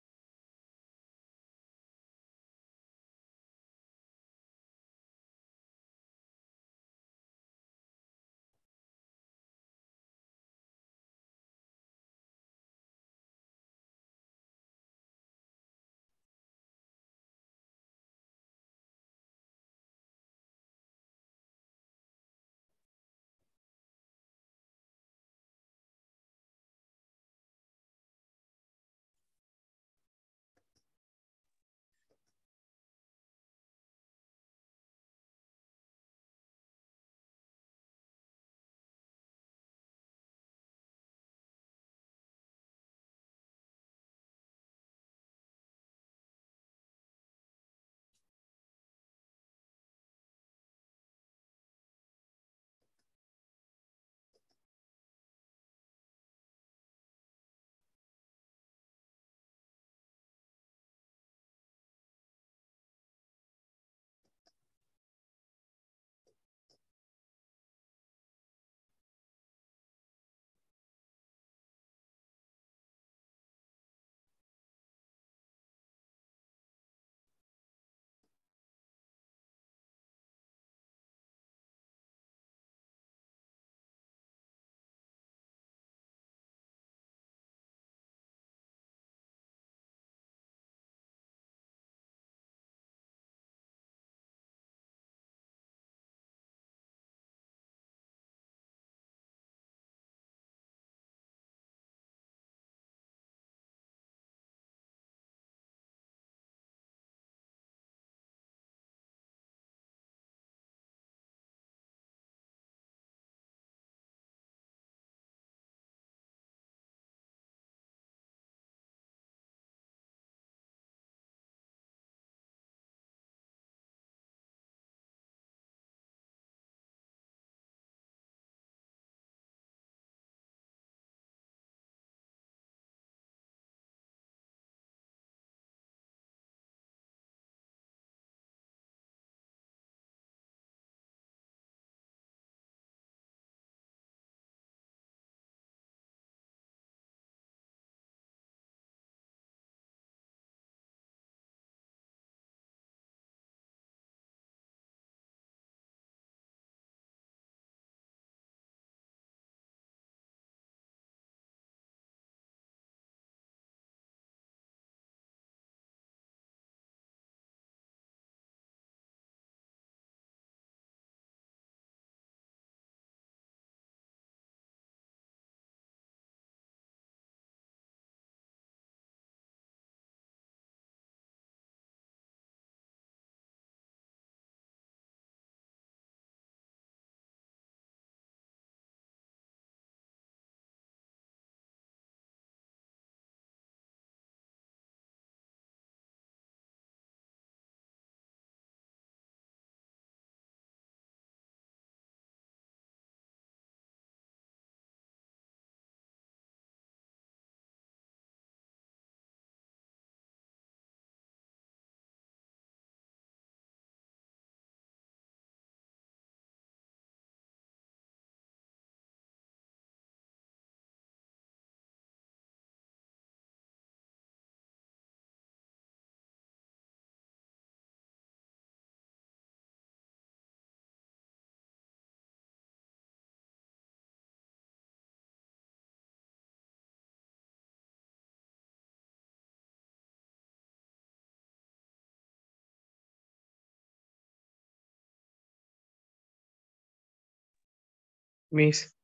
Miss,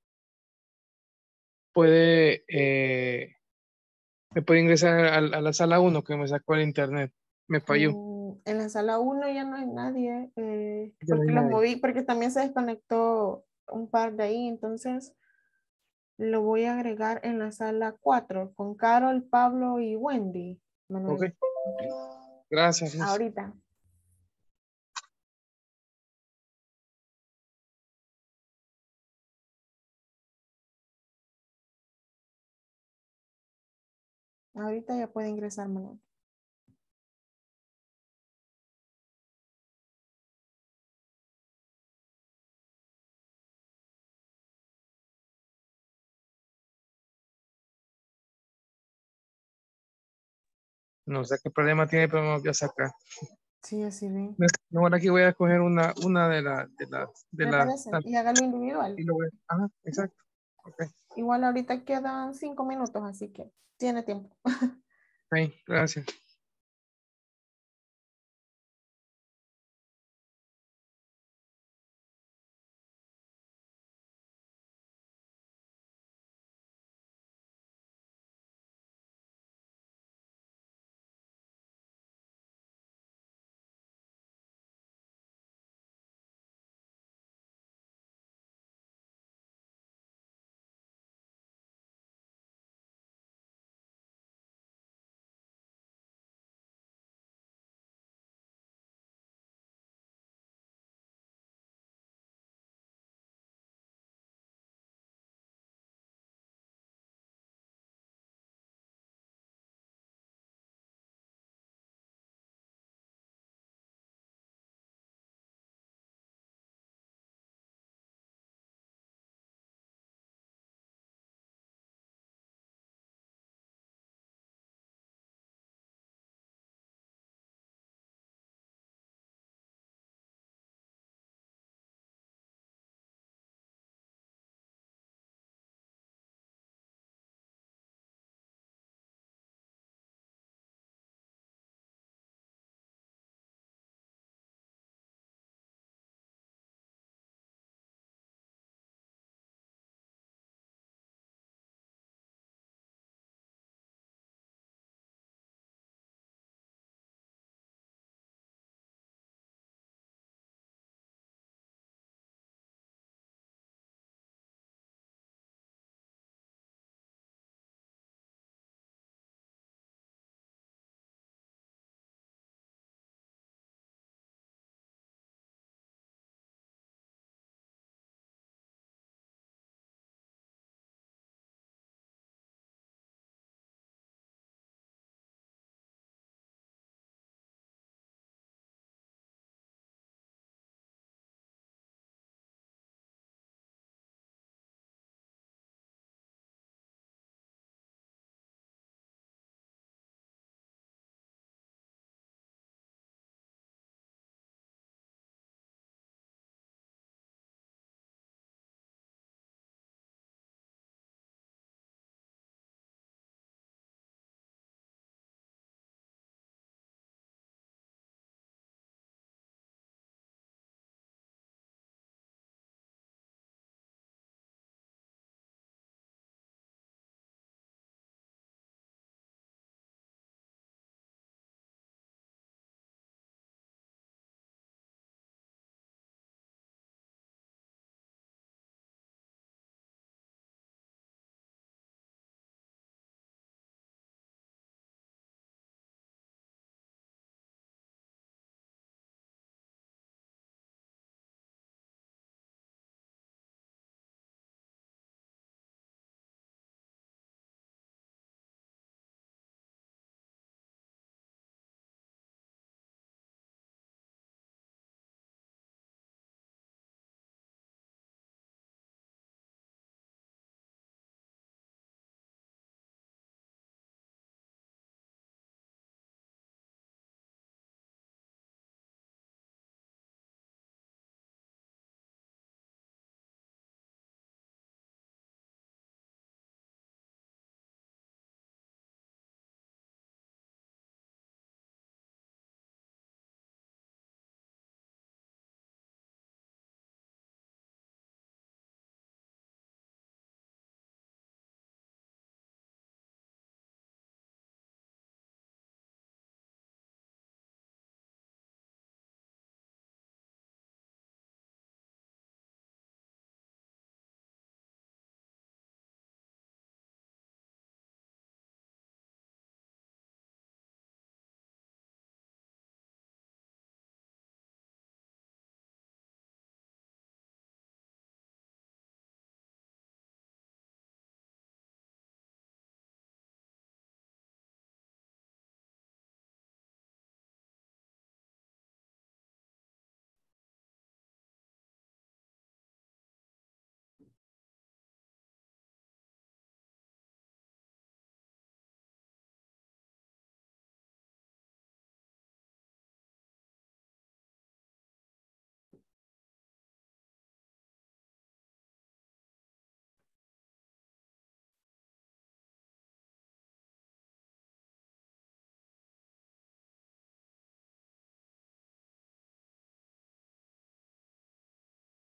puede, eh, me puede ingresar a, a la sala uno que me sacó el internet. Me falló. Mm, en la sala uno ya no hay nadie, eh, Ya no hay porque los nadie. moví, porque también se desconectó un par de ahí, entonces Lo voy a agregar en la sala cuatro con Carol, Pablo y Wendy. Manuel. Ok. Gracias. Miss. Ahorita. Ahorita ya puede ingresar, Manuel. No sé qué problema tiene, pero me voy a sacar. Sí, así bien. No, ahora aquí voy a escoger una, una de las, de las, de Me las, parece. Y hágalo individual. y lo voy a- ajá, exacto. Ok, Igual ahorita quedan cinco minutos, así que tiene tiempo. ok, gracias.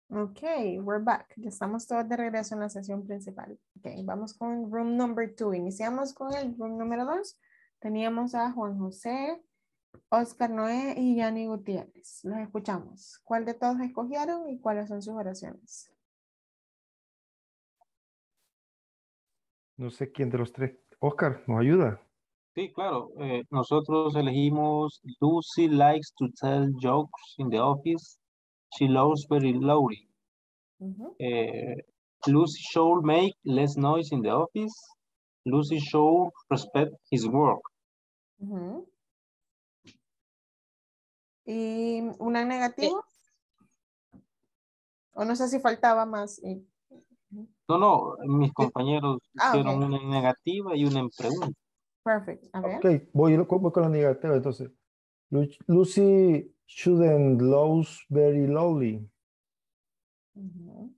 Ok, we're back. Ya estamos todos de regreso en la sesión principal. Ok, vamos con room number two. Iniciamos con el room número dos. Teníamos a Juan José, Oscar Noé y Yanni Gutiérrez. Los escuchamos. ¿Cuál de todos escogieron y cuáles son sus oraciones? No sé quién de los tres. Oscar, ¿nos ayuda? Sí, claro. eh, nosotros elegimos Lucy likes to tell jokes in the office. She loves very loudly. Ujú. Eh, Lucy should make less noise in the office. Lucy should respect his work. Ujú. ¿Y una negativa? O no sé si faltaba más. y- No, no, mis compañeros Ah, ok. hicieron una en negativa y una en pregunta. Perfect. A ver. Ok, voy, voy con la negativa entonces. Lu- Lucy shouldn't lose very lowly. Ujú.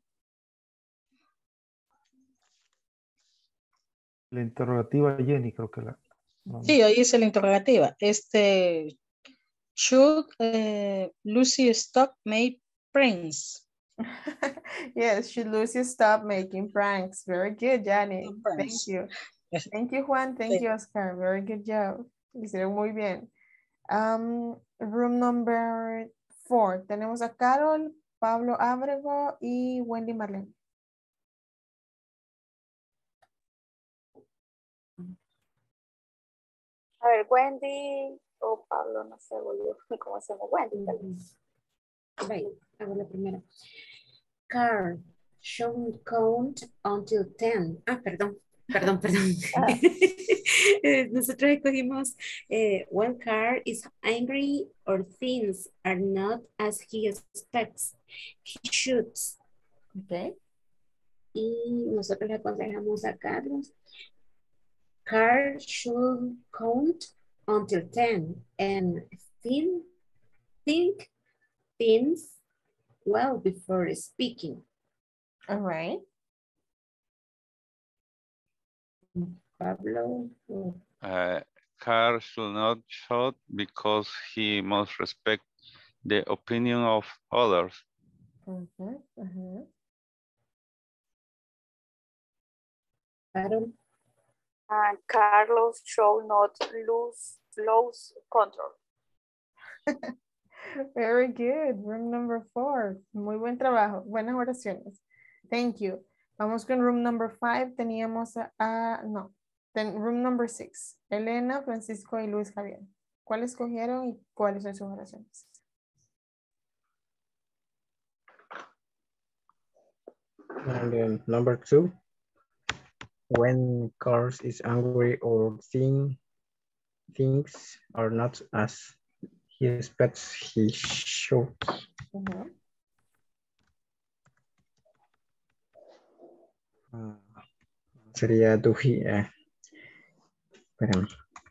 La interrogativa Jenny, creo que la. no, Sí, ahí es la interrogativa. Este, should eh, Lucy stop make pranks? Yes, should Lucy stop making pranks? Very good, Jenny. Thank Pranks. you. Yes. Thank you, Juan. Thank Sí. you, Oscar. Very good job. Lo hicieron muy bien. Um, room number four. Tenemos a Carol, Pablo Ábrego y Wendy Marlene. A ver, Wendy o Pablo, no sé, volvió. ¿Cómo hacemos Wendy? Tal vez. Right, hago la primera. Car, should count until ten. Ah, perdón, perdón, perdón. Ah. Eh, Nosotros escogimos, eh, when Car is angry or things are not as he expects, he shoots. Okay. Y nosotros le aconsejamos a Carlos, Car should count until ten and think, think things well before speaking. All right. Pablo. Uh, Carl should not shout because he must respect the opinion of others. Uh-huh, uh-huh. Carol. And Carlos should not lose, lose control. Very good. Room number four. Muy buen trabajo. Buenas oraciones. Thank you. Vamos con room number five. Teníamos a, a- no. Ten- room number six. Elena, Francisco y Luis Javier. ¿Cuáles escogieron y cuáles son sus oraciones? And then number two, when Cars is angry or thing, things are not as he expects, he shoots. Uh-huh. Ah, sería do he, eh, espérame.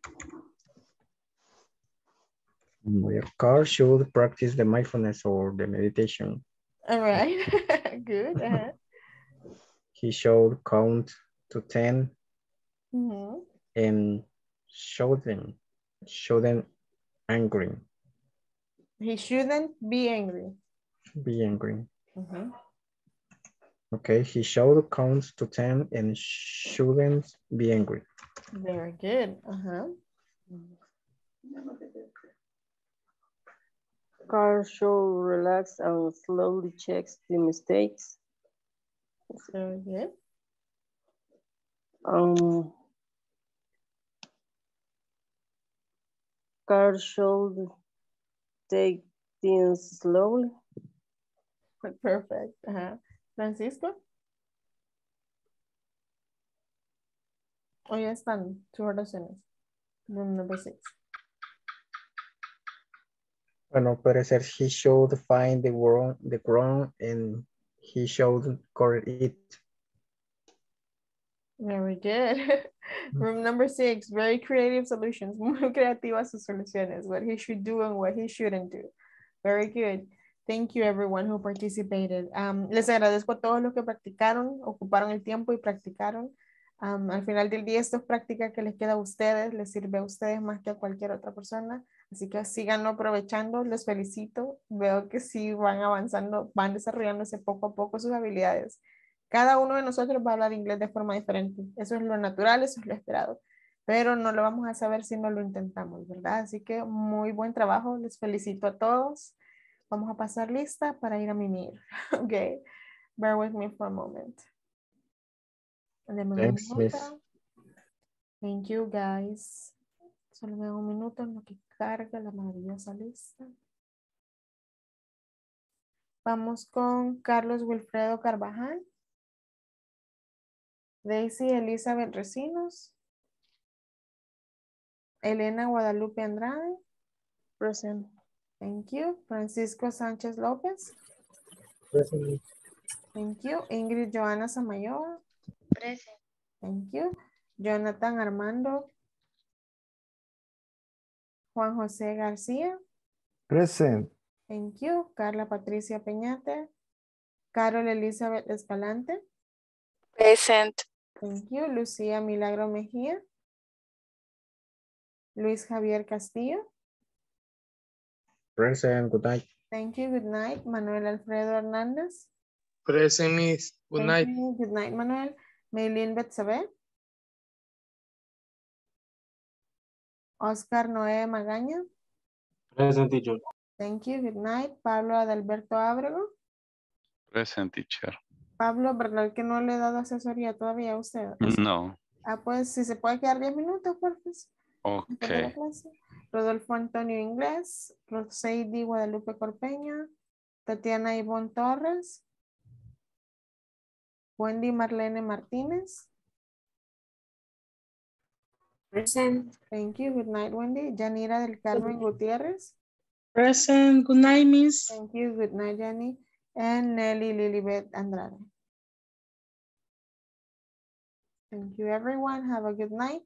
Your car should practice the mindfulness or the meditation. All right. Good. Uh-huh. He should count to ten Mhm. and show them, show them angry, He shouldn't be angry. be angry. Mhm. Okay, he should count to ten and shouldn't be angry. Very good. Uh-huh. Carl should relax and slowly checks the mistakes. Very good. Um, Carl should take things slowly. Perfect. Ajá. Francisco. O ya están sus oraciones. Room number six. Bueno, puede ser he should find the ground, the ground and he should correct it. Very good. Room number six, very creative solutions. Muy creativas sus soluciones. What he should do and what he shouldn't do. Very good. Thank you everyone who participated. Um, les agradezco a todos los que practicaron, ocuparon el tiempo y practicaron. Um, al final del día esto es práctica que les queda a ustedes, les sirve a ustedes más que a cualquier otra persona. Así que sigan aprovechando, les felicito. Veo que sí van avanzando, van desarrollándose poco a poco sus habilidades. Cada uno de nosotros va a hablar inglés de forma diferente. Eso es lo natural, eso es lo esperado. Pero no lo vamos a saber si no lo intentamos, ¿verdad? Así que muy buen trabajo, les felicito a todos. Vamos a pasar lista para ir a mimir. Ok, bear with me for a moment. Deme un Thanks, Miss. minuto. Thank you, guys. Solo me da un minuto en lo que carga la maravillosa lista. Vamos con Carlos Wilfredo Carvajal. Daisy Elizabeth Recinos. Elena Guadalupe Andrade. Present. Thank you. Francisco Sánchez López. Present. Thank you. Ingrid Joana Samayoa. Present. Thank you. Jonathan Armando. Juan José García. Present. Thank you. Carla Patricia Peñate. Carol Elizabeth Escalante. Present. Thank you. Lucía Milagro Mejía. Luis Javier Castillo. Present. Good night. Thank you. Good night. Manuel Alfredo Hernández. Present, Miss. Good Thank night. you. Good night, Manuel. Maylin Betsabe. Oscar Noé Magaña. Present, teacher. Thank you. Good night. Pablo Adalberto Ábrego. Present, teacher. Pablo, ¿verdad que no le he dado asesoría todavía a usted? No. Ah, pues si se puede quedar diez minutos, por favor. Ok. De la clase. Rodolfo Antonio Inglés. Roseidi Guadalupe Corpeña. Tatiana Ivonne Torres. Wendy Marlene Martínez. Present. Thank you. Good night, Wendy. Yanira del Carmen Gutiérrez. Present. Good night, Miss. Thank you. Good night, Yanni. And Nelly Lilibet Andrade. Thank you, everyone. Have a good night.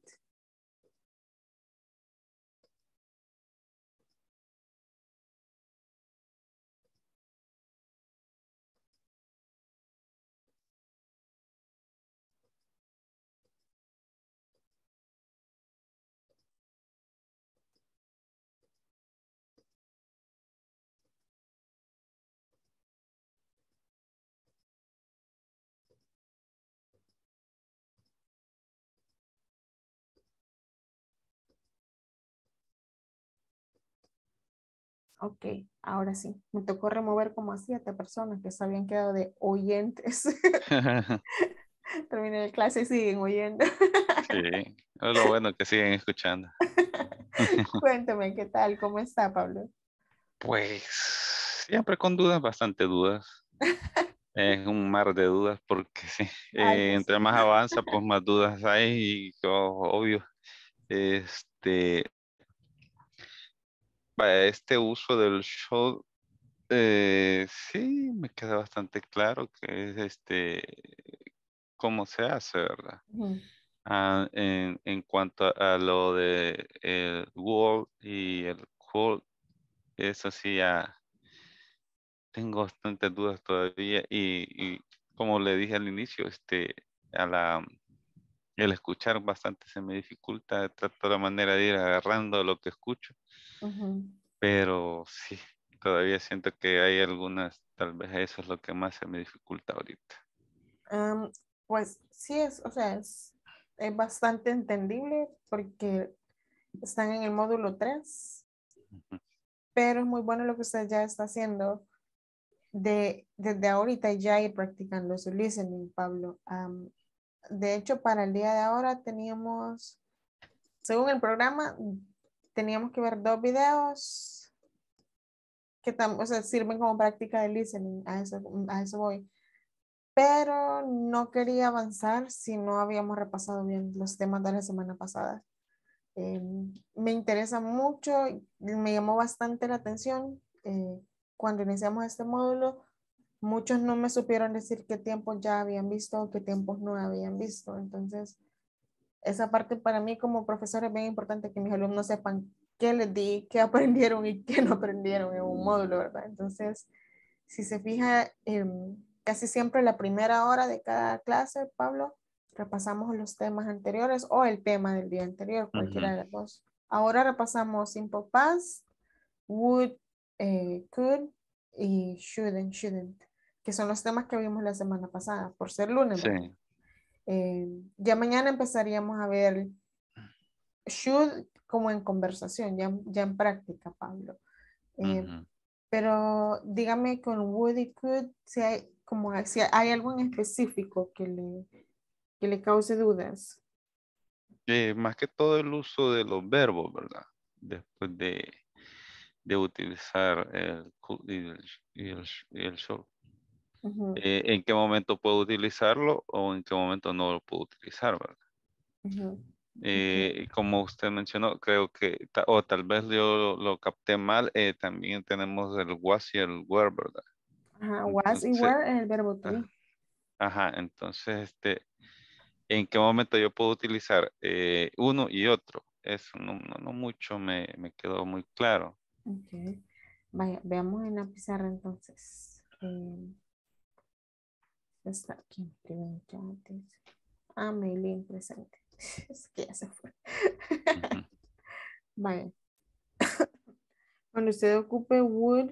Ok, ahora sí. Me tocó remover como a siete personas que se habían quedado de oyentes. Terminé la clase y siguen oyendo. Sí, es lo bueno que siguen escuchando. Cuéntame, ¿qué tal? ¿Cómo está, Pablo? Pues siempre con dudas, bastante dudas. Es un mar de dudas porque sí, Ay, eh, pues entre sí. más avanza, pues más dudas hay y oh, obvio. Este, para este uso del show, eh, sí, me queda bastante claro que es este, cómo se hace, ¿verdad? Ujú. Ah, en, en cuanto a, a lo de el Word y el Code, eso sí ya tengo bastantes dudas todavía y, y como le dije al inicio, este, a la, el escuchar bastante se me dificulta, trato la manera de ir agarrando lo que escucho, Ujú. pero sí, todavía siento que hay algunas, tal vez eso es lo que más se me dificulta ahorita. Am, pues sí es, o sea, es, es bastante entendible porque están en el módulo tres, Ujú. pero es muy bueno lo que usted ya está haciendo de, desde ahorita ya ir practicando su listening, Pablo. Am, de hecho, para el día de ahora teníamos, según el programa, teníamos que ver dos videos que tam- o sea, sirven como práctica de listening, a eso, a eso voy. Pero no quería avanzar si no habíamos repasado bien los temas de la semana pasada. Eh, me interesa mucho, me llamó bastante la atención eh, cuando iniciamos este módulo. Muchos no me supieron decir qué tiempos ya habían visto o qué tiempos no habían visto. Entonces, esa parte para mí como profesor es bien importante que mis alumnos sepan qué les di, qué aprendieron y qué no aprendieron en un módulo, ¿verdad? Entonces, si se fija, eh, casi siempre la primera hora de cada clase, Pablo, repasamos los temas anteriores o el tema del día anterior, cualquiera Ujú. de los dos. Ahora repasamos simple past, would, eh, could y should and shouldn't, que son los temas que vimos la semana pasada, por ser lunes, ¿verdad? Sí. Eh, ya mañana empezaríamos a ver should como en conversación, ya, ya en práctica, Pablo. Eh, Ujú. Pero dígame con would y could si hay, como, si hay algo en específico que le, que le cause dudas. Eh, más que todo el uso de los verbos, ¿verdad? Después de, de utilizar el could y el, y el, y el should. Ujú, Eh, ¿en qué momento puedo utilizarlo o en qué momento no lo puedo utilizar, ¿verdad? ujú. Eh, como usted mencionó, creo que, ta- o tal vez yo lo, lo capté mal, eh, también tenemos el was y el were, ¿verdad? Ajá, was y Entonces, were en el verbo to ah, be. ajá, entonces, este, ¿en qué momento yo puedo utilizar eh, uno y otro? Eso no, no, no mucho me, me quedó muy claro. Ok. Vaya, veamos en la pizarra entonces. Eh, está aquí. Escriben ya antes. Ah, Maylin presente. Es que ya se fue. Ujú, Vaya. Cuando usted ocupe would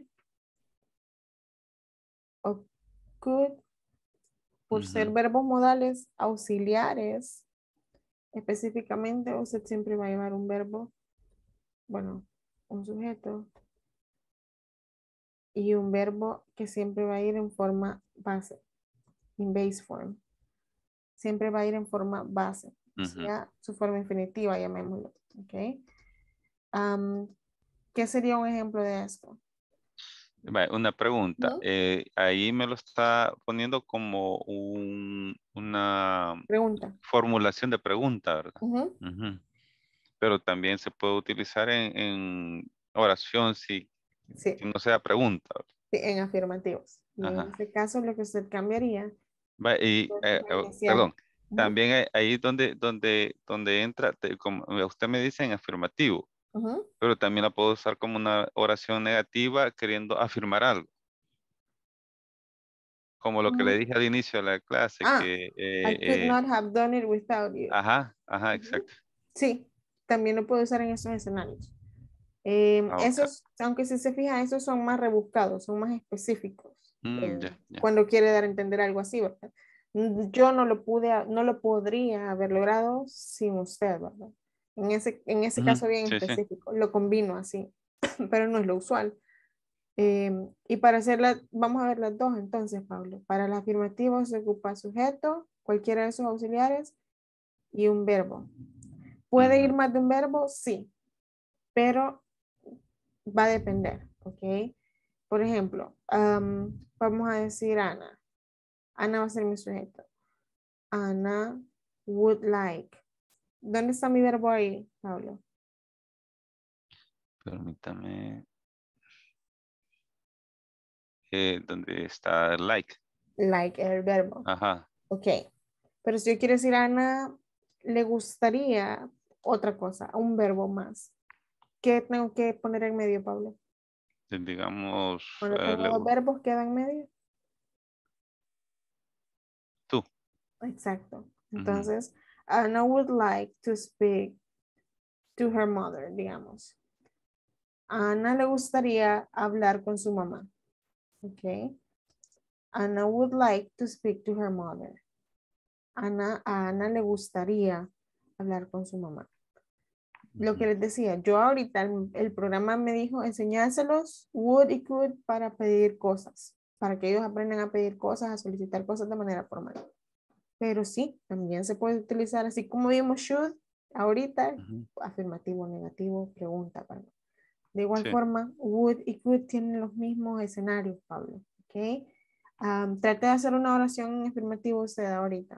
o could, por ser ujú, verbos modales auxiliares, específicamente, usted siempre va a llevar un verbo, bueno, un sujeto y un verbo que siempre va a ir en forma base, in base form. Siempre va a ir en forma base, o ujú. sea, su forma infinitiva, llamémoslo. ¿Ok? Am, ¿qué sería un ejemplo de esto? Vale, una pregunta. Ujú. eh, ahí me lo está poniendo como un- una Pregunta. formulación de pregunta, ¿verdad? Ujú. Ujú. Pero también se puede utilizar en, en oración si, Sí, si no sea pregunta, ¿verdad? sí, en afirmativos. Y en Ajá. este caso, lo que usted cambiaría, Va, y, pues, eh, va a eh, iniciar. perdón, Ujú, también hay- ahí donde, donde, donde entra, te- como usted me dice en afirmativo, ujú. pero también la puedo usar como una oración negativa queriendo afirmar algo, como lo que le Mm, dije al inicio de la clase, Ah, que, I eh, could eh, not have done it without you. ajá, ajá, Ujú. exacto. Sí, también lo puedo usar en esos escenarios. Eh, Ah, ok. esos, aunque si se fija, esos son más rebuscados, son más específicos. Mm, eh, ya, ya. cuando quiere dar a entender algo así, ¿verdad? Mm, Yo no lo pude, no lo podría haber logrado sin usted, ¿verdad? En ese, en ese Ujú, caso bien sí, sí. específico, lo combino así, pero no es lo usual. Eh, y para hacerla, vamos a ver las dos entonces, Pablo. Para el afirmativo se ocupa sujeto, cualquiera de esos auxiliares y un verbo. ¿Puede ir Ujú. más de un verbo? Sí, pero va a depender, ¿ok? Por ejemplo, am, vamos a decir Ana. Ana va a ser mi sujeto. Ana would like. ¿Dónde está mi verbo ahí, Pablo? Permítame. Eh, ¿dónde está el like? Like el verbo. Ajá. Ok. Pero si yo quiero decir a Ana, le gustaría otra cosa, un verbo más. ¿Qué tengo que poner en medio, Pablo? Eh, Digamos, Cuando eh, tengo le dos gu- verbos, ¿queda en medio? tú. Exacto. Ujú, Entonces, Anna would like to speak to her mother, digamos. A Ana le gustaría hablar con su mamá. Ok. Anna would like to speak to her mother. Ana, a Ana le gustaría hablar con su mamá. Lo que ujú, les decía, yo ahorita el, el programa me dijo enseñárselos would y could para pedir cosas, para que ellos aprendan a pedir cosas, a solicitar cosas de manera formal. Pero sí, también se puede utilizar así como vimos should ahorita, ujú. afirmativo, negativo, pregunta, perdón. De igual Sí. forma, would y could tienen los mismos escenarios, Pablo. ¿Ok? Um, trate de hacer una oración en afirmativo usted ahorita.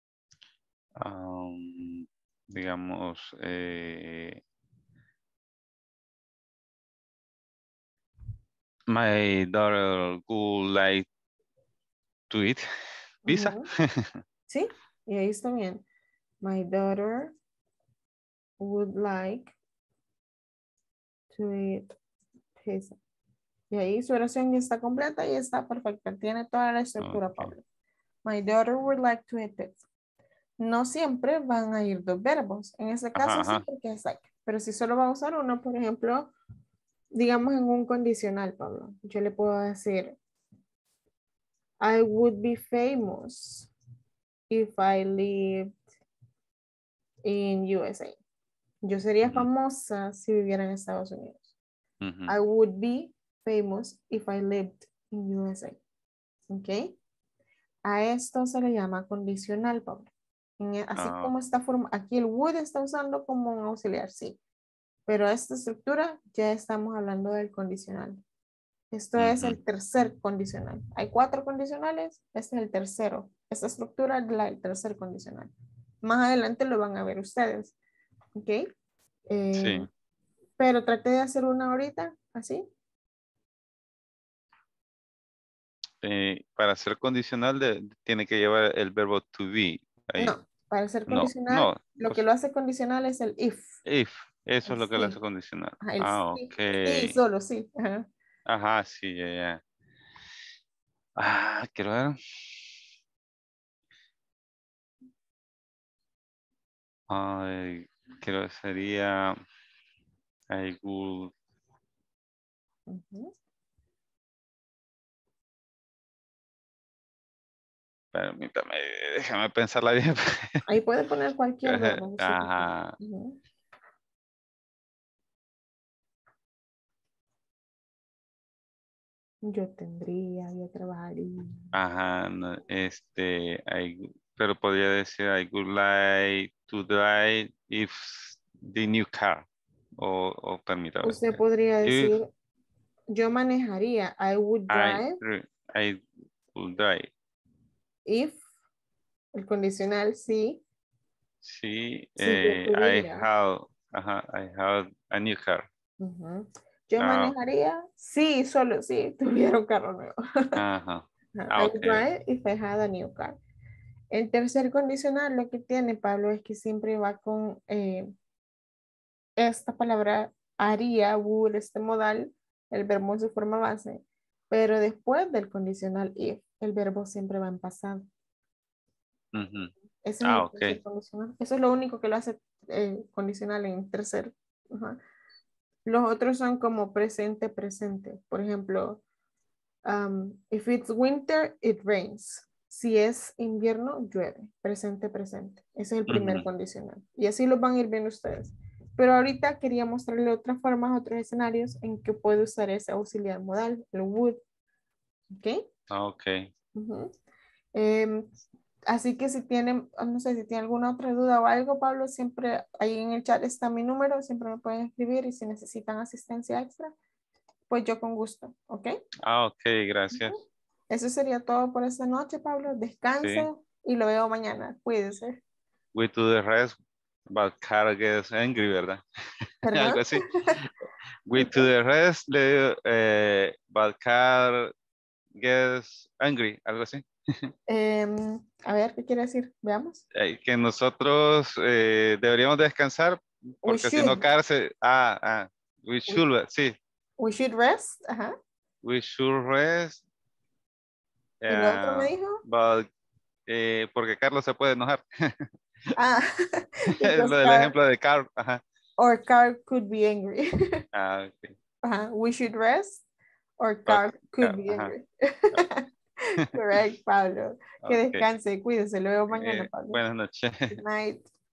Am, digamos, eh, my daughter would like to eat pizza. Ujú. ¿Sí? Y ahí está bien. My daughter would like to eat pizza. Y ahí su oración ya está completa y está perfecta. Tiene toda la estructura, Ok. Pablo. My daughter would like to eat pizza. no siempre van a ir dos verbos. En ese caso Ajá, sí, ajá. porque es like. Pero si solo va a usar uno, por ejemplo, digamos en un condicional, Pablo, yo le puedo decir, I would be famous if I lived in U S A. Yo sería Ujú, famosa si viviera en Estados Unidos. ujú. I would be famous if I lived in U S A. ¿Ok? A esto se le llama condicional, Pablo. En e- Así Ah, como está forma, aquí el would está usando como un auxiliar, sí. Pero esta estructura ya estamos hablando del condicional. Esto es ujú. el tercer condicional. Hay cuatro condicionales, este es el tercero. Esta estructura es la del tercer condicional. Más adelante lo van a ver ustedes. ¿Ok? Eh, Sí. pero traté de hacer una ahorita, así. Eh, para ser condicional de- tiene que llevar el verbo to be. Ahí. No, para ser No, condicional, no. lo que Pues, lo hace condicional es el if. if. Eso es El lo que lo hace sí. condicional. Ajá, el Ah, sí. ok. Sí, solo sí. Ajá. Ajá, sí, ya, ya. Ah, quiero ver. Ay, creo que sería I would. Ujú. Permítame, déjame pensarla bien. Ahí puede poner cualquier verbo. Sí. Ajá, Ujú. Yo tendría, yo trabajaría. ajá, no, este, I, pero podría decir I would like to drive if the new car. O, o permítame. Usted podría If decir, yo manejaría. I would I, drive I would drive. if, el condicional sí, Sí, si yo eh, I tuviera. have, ajá, I have a new car. Ujú. Yo Ah, manejaría, sí, solo si tuviera un carro nuevo. ajá. Ajá. Ah, I ok. would drive if I had a new car. El tercer condicional lo que tiene, Pablo, es que siempre va con eh, esta palabra haría, would, este modal, el verbo en su forma base, pero después del condicional if, el verbo siempre va en pasado. Ujú. Ese es Ah, el ok. tercer condicional. Eso es lo único que lo hace eh, condicional en tercer. Ajá. Los otros son como presente, presente. Por ejemplo, um, if it's winter, it rains. Si es invierno, llueve. Presente, presente. Ese es el primer Ujú. condicional. Y así lo van a ir viendo ustedes. Pero ahorita quería mostrarle otras formas, otros escenarios en que puede usar ese auxiliar modal, el would. ¿Ok? Ah, ok. Ujú. Em, así que si tienen, no sé, si tienen alguna otra duda o algo, Pablo, siempre ahí en el chat está mi número, siempre me pueden escribir y si necesitan asistencia extra, pues yo con gusto, ¿ok? Ah, ok, gracias. Ujú. Eso sería todo por esta noche, Pablo. Descanse Sí. y lo veo mañana. Cuídese. We do the rest, but car gets angry, ¿verdad? ¿Perdón? Algo así. We ¿El do qué? the rest, le, eh, but car gets angry, algo así. Em, a ver, ¿qué quiere decir? Veamos. Eh, que nosotros eh, deberíamos descansar We porque si no, should. car se... Ah, ah, we We, should, sí. we should rest. Ajá. We should rest, ¿Y lo otro me eh, dijo? but, eh, porque Carlos se puede enojar. Ah, because Lo del car, ejemplo de Carl. Ajá. or car could be angry. Ah, ok. Ajá. We should rest or But, car could be ajá. angry. Correct, Pablo. Que Ok. descanse, cuídese. Lo veo mañana, Eh, Pablo. buenas noches. Good night.